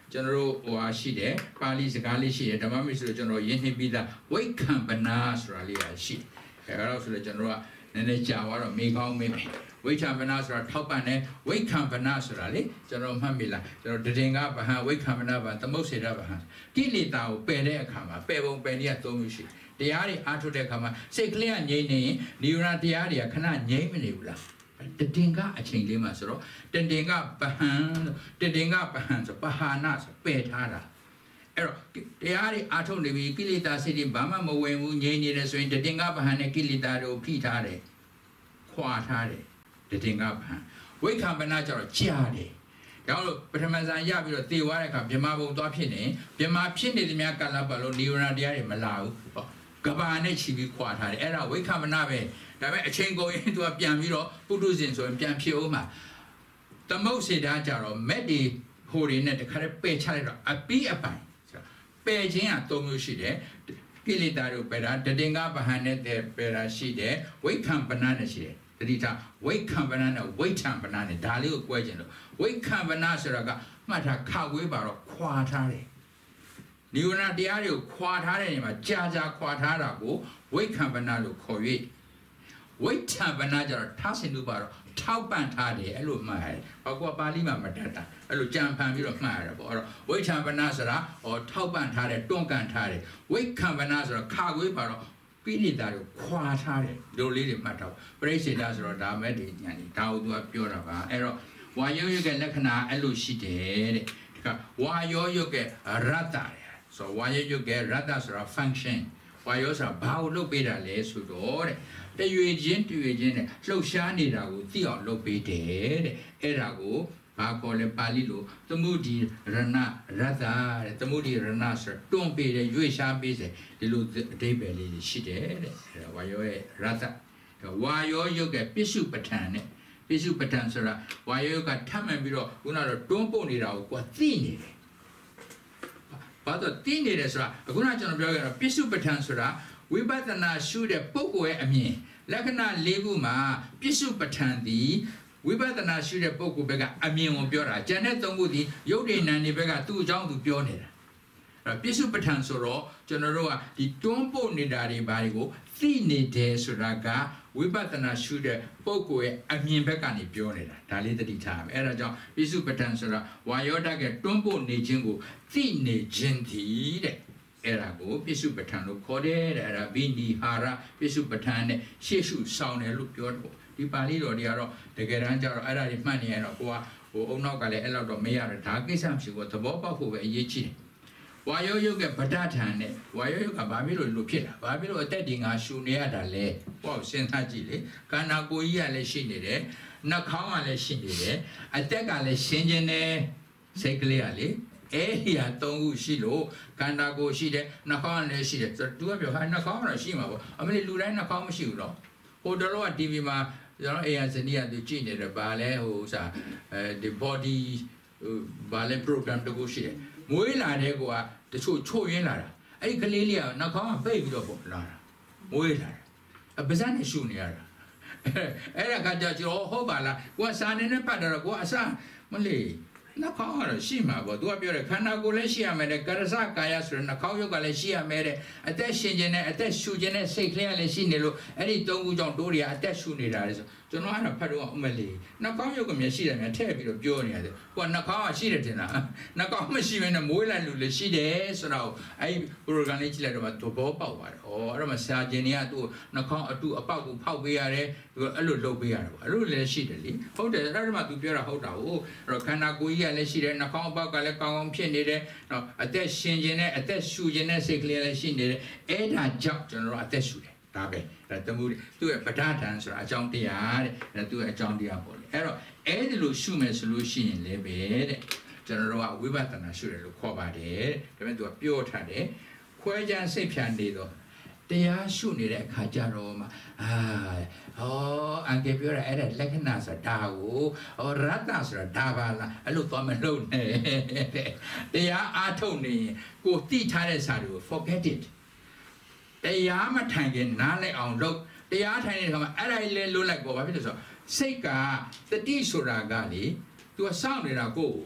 ကျွန်တော်တို့ဟိုအားရှိတယ်ပါဠိစကားလေးရှိတယ်ဓမ္မမိတ်ဆိုတော့ကျွန်တော်ရင်းနှီးပြီးသားဝိခံပနာဆိုတာလေးပါရှိတယ်အဲတော့ဆိုတော့ကျွန်တော်ကနည်းနည်းကြာသွားတော့မေကောင်းမေးမယ်ဝိခံပနာဆိုတာထောက်ပံ့တယ်ဝိခံပနာဆိုတာလေကျွန်တော်မှတ်မိလားကျွန်တော်တည်ငါဗဟံဝိခံပနာဗဟံသမုတ်စေတဗဟံကိလေသာကိုပယ်တဲ့အခါမှာပယ်ပုံပယ်နည်းကသုံးမျိုးရှိတရားတွေအားထုတ်တဲ့အခါမှာစိတ်ကလေးကငြိမ့်နေရင်နိဝရဏတရားတွေကခဏငြိမ့်မနေဘူးလားတတင်ကအချိန်လေးမှာဆိုတော့တတင်ကပဟံတတင်ကပဟံဆိုပဟာနာဆိုပယ်ထားတာအဲ့တော့တရားတွေအားထုတ်နေပြီကိလေသာစိတ်တွေဘာမှမဝင်ဘူးငြိမ့်နေတယ်ဆိုရင်တတင်ကပဟံနဲ့ကိလေသာတွေကိုဖိထားတယ်ခွာထားတယ်တတင်ကပဟံဝိခံပနာကျတော့ကြားတယ်ဒါလို့ပထမဇန်ရပြီးတော့သေသွားတဲ့အခါမြမဘုံသွားဖြစ်နေမြမဖြစ်နေတဲ့များကာလပတ်လို့နိဝရဏတရားတွေမလာဘူးဟောကဘာနဲ့ချီပြီးခွာထားတယ်အဲ့ဒါဝိခံပနာပဲဒါပေမဲ့အချိန်ကုန်ရင်သူကပြန်ပြီးတော့ပုထုဇဉ်ဆိုရင်ပြန်ဖြစ်အောင်မှာသမုတ်စေတာကြတော့မက်ဒီဟိုတွေနဲ့တခါတည်းပယ်ချလိုက်တော့အပီးအပိုင်ပယ်ခြင်းကသုံးမျိုးရှိတယ်ကိလေသာတို့ပယ်တာတတင်္ဂဗဟံနဲ့ပယ်တာရှိတယ်ဝိခံပနာနဲ့ရှိတယ်တတိထားဝိခံပနာနဲ့ဝိထံပနာနဲ့ဒါလေးကို꿰ကျင်လို့ဝိခံပနာဆိုတာကမှတ်ထားခဝေးပါတော့ခွာထားတယ်နိဝရဏတရားတွေကိုခွာထားတဲ့နေရာမှာကြာကြာခွာထားတာကိုဝိခံပနာလို့ခေါ်၍ဝိထံပနာကျတော့ထားစင်လို့ပါတော့ထောက်ပံ့ထားတယ်အဲ့လိုမှတ်ရတယ်။ဘာကွာပါဠိမှာမတတ်တာအဲ့လိုကြံဖန်ပြီးတော့မှတ်ရတယ်ပေါ့အဲ့တော့ဝိထံပနာဆိုတာဟောထောက်ပံ့ထားတယ်တွန်းကန်ထားတယ်ဝိခံပနာဆိုတာခါခွေးပါတော့ပိဋိတာကိုခွာထားတယ်ဒီလိုလေးတွေမှတ်ထားပရိစ္ဆေဒဆိုတော့ဒါမဲ့ဒီညာနေဒါကိုသူကပြောတာပါအဲ့တော့ဝါယောယုတ်ရဲ့လက္ခဏာအဲ့လိုရှိတယ်တဲ့ဒီကဝါယောယုတ်ရဲ့ရတ္တဆိုဝါယောယုတ်ရဲ့ရတ္တဆိုတာ function ဝါယောဆိုတာဘာကိုလုပ်ပေးတာလဲဆိုတော့တဲ့တရွေချင်းတရွေချင်းနဲ့လှုပ်ရှားနေတာကိုသိအောင်လုပ်ပေးတယ်တဲ့အဲ့ဒါကိုဘာခေါ်လဲပါဠိလိုသမုဒိရဏရတ္တတဲ့သမုဒိရဏဆိုတွန်းပေးတယ်ရွေ့ရှားပေးတယ်ဒီလိုအဓိပ္ပာယ်လေးရှိတယ်တဲ့အဲ့ဒါဝါယောရဲ့ရတ္တဝါယောယုတ်ကပိစုပဋ္ဌာန်နဲ့ပိစုပဋ္ဌာန်ဆိုတာဝါယောယုတ်ကထပ်မှန်ပြီးတော့ခုနကတော့တွန်းပုတ်နေတာကိုကိုယ်သိနေတယ်ဘာလို့သိနေတယ်ဆိုတာအခုနကကျွန်တော်ပြောခဲ့တာပိစုပဋ္ဌာန်ဆိုတာဝိပဿနာရှုတဲ့ပုဂ္ဂိုလ်ရဲ့အမြင်လက္ခဏာ၄ခုမှာပိစုပဋ္ဌာန်သည်ဝိပဿနာရှုတဲ့ပုဂ္ဂိုလ်ဘက်ကအမြင်ကိုပြောတာကျန်တဲ့သုံးခုသည်ယုတ်တိဏ္ဍိဘက်ကသူ့အကြောင်းသူပြောနေတာအဲ့ပိစုပဋ္ဌာန်ဆိုတော့ကျွန်တော်တို့ကဒီတွန်းပို့နေတာတွေဘာတွေကိုသိနေတယ်ဆိုတာကဝိပဿနာရှုတဲ့ပုဂ္ဂိုလ်ရဲ့အမြင်ဘက်ကနေပြောနေတာဒါလေးသတိထားမယ်အဲ့ဒါကြောင့်ပိစုပဋ္ဌာန်ဆိုတာဝါယောဓာတ်ကတွန်းပို့နေခြင်းကိုသိနေခြင်းတည်းတဲ့အဲ့ဒါကိုပိစုပဋ္ဌာန်လို့ခေါ်တယ်တဲ့အဲ့ဒါဘိနိဟာရပိစုပဋ္ဌာန်နဲ့ရှေ့ရှုဆောင်တယ်လို့ပြောတယ်ဒီပါဠိတော်တွေကတော့တကယ်တမ်းကျတော့အဲ့ဒါတွေမှတ်နေရတော့ကိုကဟိုအုံနောက်ကလည်းအဲ့လောက်တော့မရတော့ဒါကိစ္စမရှိဘူးသဘောပေါက်ဖို့ပဲအရေးကြီးတယ်ဝါယောယုတ်ကဗဒ္ဒထန်နဲ့ဝါယောယုတ်ကဘာဖြစ်လို့လို့ဖြစ်တာဘာဖြစ်လို့အသက်ဒီငါရှူနေရတာလဲဟောစဉ်းစားကြည့်လေခန္ဓာကိုယ်ကြီးကလည်းရှိနေတယ်နှာခေါင်းကလည်းရှိနေတယ်အသက်ကလည်းရှင်းခြင်းနဲ့စိတ်ကလေးကလေအဲ့ဒီဟာသုံးခုရှိလို့ခန္ဓာကိုယ်ရှိတယ်နှာခေါင်းလည်းရှိတယ်ဆိုတော့ तू ကပြောဟာနှာခေါင်းကတော့ရှိမှာပေါ့အမလေးလူတိုင်းနှာခေါင်းမရှိဘူးတော့ဟိုတော့က တီဗီ မှာကျွန်တော်အေးအစနီးကသူကြည့်နေတယ်ဗာလဲဟိုစာအဲဒီ body ဗာလဲ program တခုရှိတယ်မွေးလာတဲ့ကွာတချို့ချို့ရင်းလာတာအဲ့ဒီကလေးလေးကနှာခေါင်းကပိတ်ပြီးတော့ပေါ့လာတာမွေးလာတယ်အပဇက်နဲ့ရှူနေရတာအဲ့ဒါကကြကျွန်တော်ဟုတ်ပါလားကိုကစာနေနဲ့ပတ်တော့ကိုကအစမလေးနှာခေါင်းကတော့ရှိမှာပေါ့သူကပြောတယ်ခန္ဓာကိုယ်လည်းရှိရမယ်တဲ့ကရစကာယဆိုတဲ့နှာခေါင်းရုပ်ကလည်းရှိရမယ်တဲ့အသက်ရှင်ခြင်းနဲ့အသက်ရှူခြင်းနဲ့စိတ်ကလေးကလည်းရှိနေလို့အဲ့ဒီသုံးခုကြောင့်တို့တွေကအသက်ရှူနေတာလေဆိုကျွန်တော်ကတော့ဖတ်တော့အမလေးနှာခေါင်းရုပ်ကမျက်ရှိတယ်များထည့်ပြီးတော့ပြောနေရတယ်ကိုကနှာခေါင်းကရှိတယ်တင်လားနှာခေါင်းမရှိဘဲနဲ့မွေးလိုက်လို့လည်းရှိတယ်ဆိုတော့အဲ့ဒီ program လေးကြည့်လိုက်တော့မှသဘောပေါက်ပါတယ်ဩအဲ့တော့မှစာကျင်တွေကသူ့နှာခေါင်းအတူအပေါက်ကိုဖောက်ပေးရတယ်သူအဲ့လိုလုပ်ပေးရတယ်ပေါ့အဲ့လိုလည်းရှိတယ်လေဟုတ်တယ်အဲ့ဒါမှသူပြောတာဟုတ်တာဟုတ်အဲ့တော့ခန္ဓာကိုယ်ကြီးကလည်းရှိတယ်နှာခေါင်းအပေါက်ကလည်းကောင်းကောင်းဖြစ်နေတယ်နော်အသက်ရှင်ခြင်းနဲ့အသက်ရှူခြင်းနဲ့စိတ်ကလေးလည်းရှိနေတယ်အဲ့ဒါကြောင့်ကျွန်တော်တို့အသက်ရှူတယ်ဒါပဲဒါတမှုသူ့ရဲ့ပဋ္ဌာန်းဆိုတာအကြောင်းတရားတဲ့ဒါသူ့ရဲ့အကြောင်းတရားပေါ့လေအဲ့တော့အဲ့ဒီလိုရှုမယ်ဆိုလို့ရှိရင်လည်းပဲတဲ့ကျွန်တော်တို့ကဝိပဿနာရှုတယ်လို့ခေါ်ပါတယ်ဒါပေမဲ့သူကပြောထားတယ်ခွဲခြားစိတ်ဖြန်နေတော့တရားရှုနေတဲ့အခါကျတော့မှအာဟောအန်ကေပြောရအဲ့ဒါလက္ခဏာဆိုတာဒါကိုဟောရတ္တဆိုတာဒါပါလားအဲ့လိုသွားမလို့နဲ့တရားအားထုတ်နေရင်ကိုသိထားတဲ့စာတွေကို forget it တရားမထိုင်ခင်နားလိုက်အောင်လုပ်တရားထိုင်နေတဲ့အခါမှာအဲ့ဒါလေးလွတ်လိုက်ပေါ့ဘာဖြစ်လို့ဆိုတော့စိတ်ကတတိဆိုတာကလေ तू ကစောင့်နေတာကို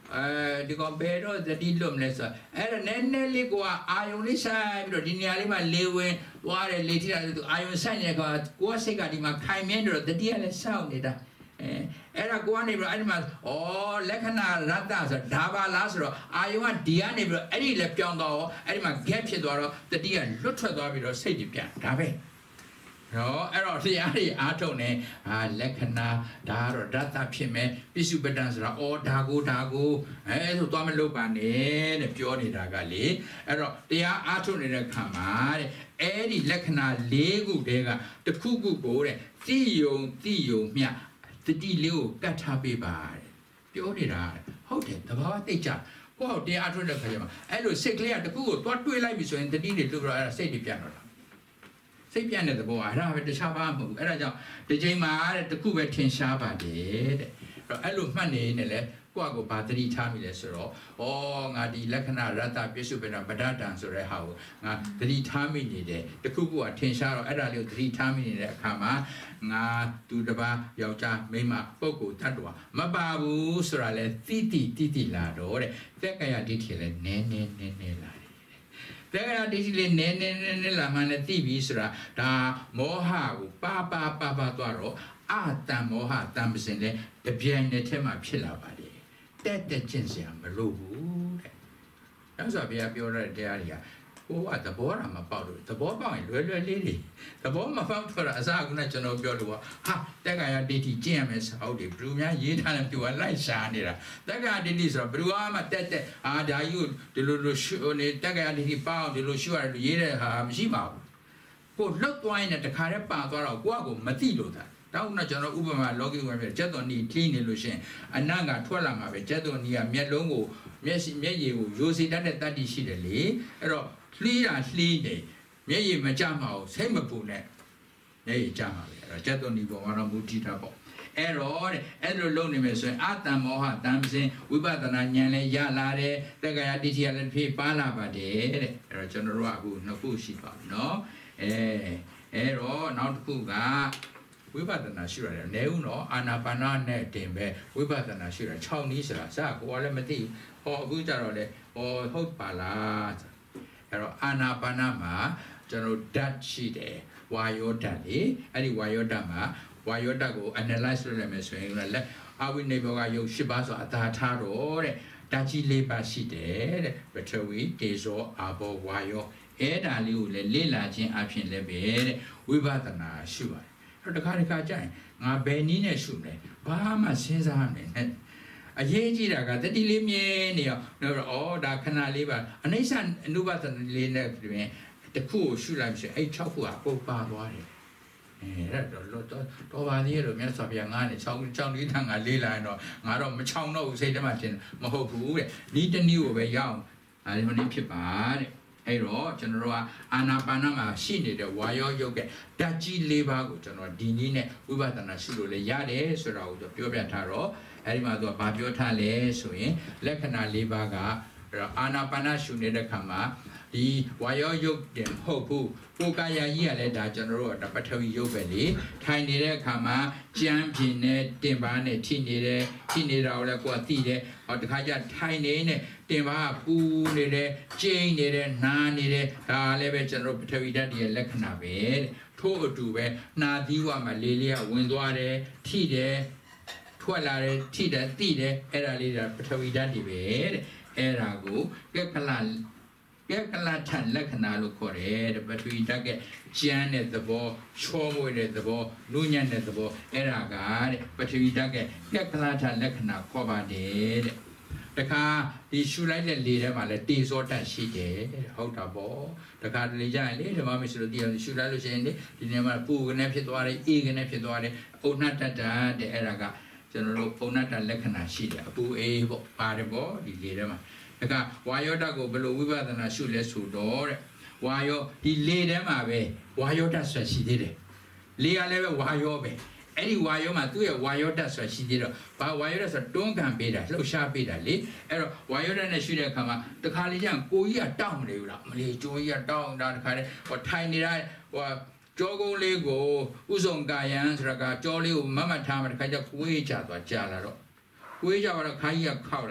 အဲဒီကောင်ဘယ်တော့တတိလွတ်မလဲဆိုအဲ့ဒါနည်းနည်းလေးကအာယုံလေးဆိုင်ပြီးတော့ဒီနေရာလေးမှာလေဝင်သွားတယ်လေထိတာအာယုံဆိုင်နေကကိုယ်စိတ်ကဒီမှာခိုင်မြဲနေတော့တတိကလည်းစောင့်နေတာအဲအဲ့ဒါကိုကနေပြီးတော့အဲ့ဒီမှာဩလက္ခဏာရတ္တဆိုဒါပါလားဆိုတော့အာယုံကဒီကနေပြီးတော့အဲ့ဒီလည်းပြောင်းတော့အဲ့ဒီမှာ gap ဖြစ်သွားတော့တတိကလွတ်ထွက်သွားပြီးတော့စိတ်ကြီးပြန်ဒါပဲနော်အဲ့တော့တရားတွေအားထုတ်နေအာလက္ခဏာဒါကတော့ဓာတ်ဖြစ်မယ်ပိစုပတ္တန်ဆိုတာအော်ဒါကိုဒါကိုအဲဆိုသွားမလုပ်ပါနဲ့တဲ့ပြောနေတာကလေအဲ့တော့တရားအားထုတ်နေတဲ့ခါမှာတဲ့အဲ့ဒီလက္ခဏာ၄ခုတည်းကတစ်ခုခုကိုတဲ့တိယုံတိယုံမြတတိလေးကိုကတ်ထားပေးပါတဲ့ပြောနေတာဟုတ်တယ်တဘာဝသိကြကိုယ့်တရားအားထုတ်တဲ့ခါကျမှအဲ့လိုစိတ်ကလေးကတစ်ခုကိုသွားတွေးလိုက်ပြီဆိုရင်တတိတွေလွတ်ပြီးတော့အဲ့ဒါစိတ်တွေပြန်တော့စိတ်ပြန့်တဲ့သဘောအဲ့ဒါပဲတခြားဘာမှမဟုတ်ဘူးအဲ့ဒါကြောင့်ဒီချိန်မှာတဲ့တခုပဲထင်ရှားပါတယ်တဲ့အဲ့လိုမှတ်နေနေလဲကိုယ့်အကိုဘာသတိထားမိလဲဆိုတော့ဩငါဒီလက္ခဏာရတ္တပြစ္ဆုပ္ပန္နပဒတံဆိုတဲ့ဟာကိုငါသတိထားမိနေတယ်တခုခုကထင်ရှားတော့အဲ့ဒါလေးကိုသတိထားမိနေတဲ့အခါမှာငါသူတစ်ပါးယောက်ျားမိန်းမပုဂ္ဂိုလ်တ attva မပါဘူးဆိုတာလဲတိတိတိတိလာတော့တဲ့သက္ကရာဒိဋ္ဌိလဲနည်းနည်းနည်းနည်းလာတကယ်တော့ဒီလေးနည်းနည်းနည်းနည်းလာမှလည်းသိပြီဆိုတာဒါမောဟကိုပါပါပါပါသွားတော့အတန်မောဟတန်ပစင်တဲ့တပြိုင်တည်းထဲမှာဖြစ်လာပါတယ်တက်တက်ကျင့်စရာမလိုဘူးတဲ့။ဒါဆိုဘုရားပြောတဲ့တရားတွေကကိုကသဘောတာမပေါက်လို့သဘောပေါက်ရင်လွယ်လွယ်လေးတွေသဘောမပေါက်တော့အစားကကျွန်တော်ပြောလို့ဟာတက္ကရာဒိဋ္ဌိကျင့်ရမယ်ဆိုဟုတ်တယ်ဘယ်သူများရေးထားတယ်သူကလိုက်ရှာနေတာတက္ကရာဒိဋ္ဌိဆိုတော့ဘယ်သူမှတက်တက်အာဒါကြီးဒီလိုလိုရှုနေတက္ကရာဒိဋ္ဌိပေါက်ဒီလိုရှုရတယ်လို့ရေးတဲ့ဟာမရှိပါဘူးကိုလှုပ်သွားရင်တခါတည်းပါသွားတော့ကိုကကိုမသိလို့တာတောင်းတော့ကျွန်တော်ဥပမာလောကီဝင်ပြကျက်တော်နီထင်းနေလို့ရှင်အနတ်ကထွက်လာမှာပဲကျက်တော်နီကမျက်လုံးကိုမျက်မျက်ရည်ကိုရိုစီတတ်တဲ့တတ္တိရှိတယ်လေအဲ့တော့လှီးတာလှီးနေမျက်ရည်မကြမှာဘူးစိတ်မပူနဲ့မျက်ရည်ကြမှာပဲအဲ့တော့ကျက်တော်နီပေါ်မှာတော့မူတည်တာပေါ့အဲ့တော့တဲ့အဲ့လိုလုပ်နေမယ်ဆိုရင်အတန်မောဟတန်ပစင်ဝိပဿနာဉာဏ်လည်းရလာတယ်တက္ကရာဒိဋ္ဌိကလည်းဖြေပါလာပါတယ်တဲ့အဲ့တော့ကျွန်တော်တို့ကအခုနှစ်ခုရှိပါပြီနော်အဲအဲ့တော့နောက်တစ်ခုကဝိပဿနာရှိရတယ်နဲဦးနော်အာနာပါနနဲ့တင်ပဲဝိပဿနာရှိရ၆နည်းဆိုတာစကိုကလည်းမသိဟောအခုကြတော့လေဟောဟုတ်ပါလားအဲ့တော့အာနာပါနမှာကျွန်တော်ဓာတ်ရှိတယ်ဝါယောဓာတ်လေအဲ့ဒီဝါယောဓာတ်မှာဝါယောဓာတ်ကို analyze လုပ်ရမယ်ဆိုရင်လည်းအဝိနေဘောကယုတ်၈ပါးဆိုအသာထားတော့တဲ့ဓာတ်ကြီး၄ပါးရှိတယ်တဲ့ပထဝီတေဇောအာဘောဝါယောအဲ့ဒါလေးကိုလည်းလေ့လာခြင်းအပြင်လည်းပဲတဲ့ဝိပဿနာရှိပါတယ်တခါတခါကြာရင်ငါဘယ်နည်းနဲ့ရှုမလဲဘာမှစဉ်းစားမနေနဲ့အရေးကြီးတာကတတိလေးမြင်နေအောင်တော့ဩဒါခဏလေးပါအနိစ္စအနုပသနာလေးနဲ့ပြင်တခုကိုရှုလိုက်ပြီအဲ့၆ခုကပုတ်ပါသွားတယ်အဲအဲ့တော့တော့တော့ပါသေးလို့မြတ်စွာဘုရားငါနဲ့၆၆လေးထံငါလေးလာရင်တော့ငါတော့မချောင်တော့ဘူးစိတ်ထဲမှာထင်မဟုတ်ဘူးတဲ့ဤတနည်းကိုပဲရအောင်အဲဒီမနည်းဖြစ်ပါတဲ့အဲ့တော့ကျွန်တော်တို့ကအာနာပါနမှာရှိနေတဲ့ဝါယောယုတ်ကဓာတ်ကြီး၄ပါးကိုကျွန်တော်ဒီနည်းနဲ့ဝိပဿနာရှုလို့လည်းရတယ်ဆိုတာကိုပြောပြထားတော့အဲ့ဒီမှာသူကဘာပြောထားလဲဆိုရင်လက္ခဏာ၄ပါးကအာနာပါနရှုနေတဲ့ခါမှာဒီဝါယောယုတ်တယ်မဟုတ်ဘူးကိုယ်ကာယကြီးကလည်းဒါကျွန်တော်တို့ကပထဝီယုတ်ပဲလေထိုင်နေတဲ့အခါမှာကြမ်းပြင်းနဲ့တင်ပါနဲ့ထိနေတယ်ထိနေတာကိုလည်းကိုယ်ကသိတယ်ဟောတခါကျထိုင်နေနဲ့တင်ပါပူနေတယ်ကျိန်းနေတယ်နားနေတယ်ဒါလည်းပဲကျွန်တော်တို့ပထဝီဓာတ်ရဲ့လက္ခဏာပဲထို့အတူပဲနာသီးဝမှာလေးလေးကဝင်သွားတယ်ထိတယ်ထွက်လာတယ်ထိတယ်သိတယ်အဲ့ဒါလေးကပထဝီဓာတ်တွေပဲတဲ့အဲ့ဒါကိုကက်ကလကက်ကလထန်လက္ခဏာလို့ခေါ်တယ်တဲ့ပထဝီဓာတ်ကကျန်းတဲ့သဘောချောမွေ့တဲ့သဘောလူညံ့တဲ့သဘောအဲ့ဒါကတဲ့ပထဝီဓာတ်ကကက်ကလထန်လက္ခဏာခေါ်ပါတယ်တဲ့တခါဒီရှူလိုက်တဲ့လေထဲမှာလည်းတေဇောဓာတ်ရှိတယ်ဟုတ်တာပေါ့တခါတလေကျရင်လေဓမ္မမရှိလို့တရားရှူလိုက်လို့ရှိရင်လေဒီနေရာမှာပူကနေဖြစ်သွားတယ်အေးကနေဖြစ်သွားတယ်အုံနှတ်တတ်တဲ့အဲ့ဒါကကျွန်တော်တို့ပုံနှတ်တလက္ခဏာရှိတယ်အပူအေးပေါ့ပါတယ်ပေါ့ဒီလေထဲမှာဒါကဝါယောဓာတ်ကိုဘယ်လိုဝိပဿနာရှုလဲဆိုတော့တဲ့ဝါယောဒီလေထဲမှာပဲဝါယောဓာတ်ဆိုရှိသေးတယ်လေကလည်းပဲဝါယောပဲအဲ့ဒီဝါယောမှာသူ့ရဲ့ဝါယောဓာတ်ဆိုရှိသေးတော့ဘာဝါယောဓာတ်ဆိုတွန်းကန်ပေးတာလှုပ်ရှားပေးတာလေအဲ့တော့ဝါယောဓာတ်နဲ့ရှုတဲ့အခါမှာတခါလေကျရင်ကိုကြီးကတောက်မနေဘူးလားမလေးကျိုးကြီးကတောက်တာတခါလေဟောထိုင်နေတာဟောကြောကုန်းလေးကိုဥဆောင်ကာယံဆိုတာကကြောလေးကိုမမတ်ထားမှတခါကျကိုေးချသွားကြာလာတော့ကိုေးချတော့ခိုင်းကြီးကခောက်လာခ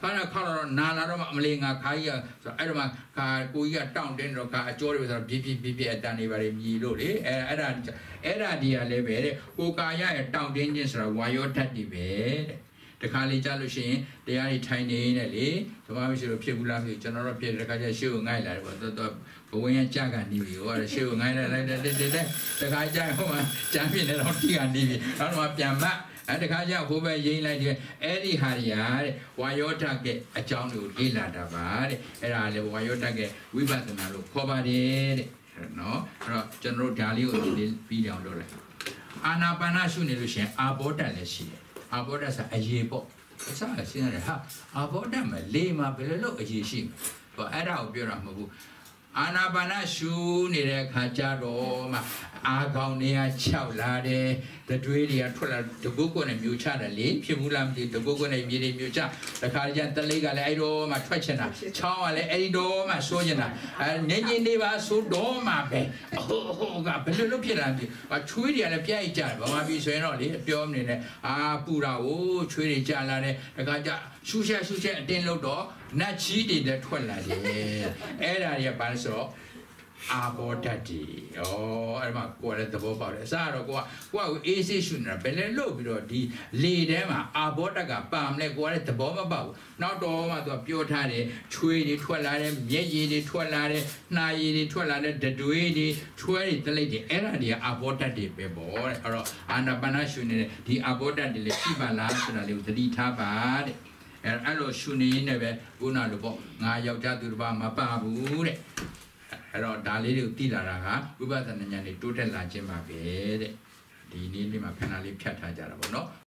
ခါရခါတော့နာလာတော့မှအမလေးငါခါကြီးကဆိုအဲ့တော့မှခါကိုကြီးကတောင့်တင်းတော့ခါအကျိုးတွေဆိုတော့ပြပြပြပြအတန်နေပါလေမြည်လို့လေအဲ့အဲ့ဒါအဲ့ဒါဒီကလည်းပဲတဲ့ကိုကာယရဲ့တောင့်တင်းခြင်းဆိုတာဝါယောဓာတ်တွေပဲတဲ့တခါလေကြားလို့ရှိရင်တရားတွေထိုင်နေနေလေဓမ္မမရှိလို့ဖြစ်ဘူးလားဖြစ်ကျွန်တော်တို့ဖြစ်တခါကျရှေ့ကိုငိုက်လာတယ်ပေါ့တော်တော်ဘဝင်ရကြကနေပြီဟောရှေ့ကိုငိုက်လာလိုက်တဲ့တဲ့တဲ့တခါကျဟိုမှာကြမ်းပြနေတော့တိကနေပြီနောက်တော့ပြန်မအဲ့တခါကျဟိုဘက်ရိမ့်လိုက်တယ်အဲ့ဒီဟာတွေဟာတဲ့ဝါယောဓာတ်ရဲ့အကြောင်းတွေကိုလေ့လာတာပါတဲ့အဲ့ဒါလေဝါယောဓာတ်ရဲ့ဝိပဿနာလို့ခေါ်ပါတယ်တဲ့နော်အဲ့တော့ကျွန်တော်တို့ဒါလေးကိုဒီပြီးအောင်လုပ်လိုက်အာနာပါနရှုနေလို့ရှိရင်အာဘောဓာတ်လည်းရှိတယ်အာဘောဓာတ်ဆိုအရေးပေါ့အစားရှင်းရတယ်ဟာအာဘောဓာတ်မှာလေမှာဘယ်လိုလုပ်အရေးရှိမှာဟောအဲ့ဒါကိုပြောတာမဟုတ်ဘူးအာနာပါနရှုနေတဲ့ခါကြတော့မှအာခေါင်တွေကခြောက်လာတယ်တတွေးတွေကထွက်လာတကုတ်ကုတ်နဲ့မြူချတယ်လေဖြစ်ဘူးလားမသိတကုတ်ကုတ်နဲ့မြေတွေမြူချတခါကျတလေးကလည်းအဲ့တော့မှထွက်ချင်တာချောင်းကလည်းအဲ့ဒီတော့မှစိုးချင်တာအဲနေကြီးနေပါစိုးတော့မှပဲဟိုဟိုကဘယ်လိုလုပ်ဖြစ်တာလဲချွေးတွေကလည်းပြိုက်ကြတယ်ဘာမှပြီးဆိုရင်တော့လေပြောမနေနဲ့အာပူတာကိုချွေးတွေကြလာတယ်တခါကျရှူချက်ရှူချက်အတင်းလို့တော့နတ်ချီးတွေလည်းထွက်လာတယ်အဲ့ဒါတွေကဘာလဲဆိုတော့အာဘောဓာတ်ဒီဩအဲ့မှာကိုယ်လည်းသဘောပေါက်တယ်အစားတော့ကိုကကိုကအေးဆေးရှုနေတာဘယ်လဲလို့ပြီးတော့ဒီလေထဲမှာအာဘောဓာတ်ကပါမလဲကိုကလည်းသဘောမပေါက်ဘူးနောက်တော့မှသူကပြောထားတယ်ချွေးတွေထွက်လာတယ်မျက်ရည်တွေထွက်လာတယ်နှာရည်တွေထွက်လာတယ်တတွေးတွေချွဲတွေတလိပ်တွေအဲ့ဒါတွေကအာဘောဓာတ်တွေပဲပေါ့တဲ့အဲ့တော့အာနာပါနရှုနေတဲ့ဒီအာဘောဓာတ်တွေလည်းရှိပါလားဆိုတာလေးကိုသတိထားပါတဲ့အဲ့အဲ့လိုရှုနေနေပဲခုနလိုပေါ့ငါယောက်ျားသူတစ်ပါးမပါဘူးတဲ့အဲ့တော့ဒါလေးတွေကိုသိလာတာကဝိပဿနာဉာဏ်တွေတိုးတက်လာခြင်းပါပဲတဲ့ဒီနေ့လေးမှာခဏလေးဖြတ်ထားကြတာပေါ့နော်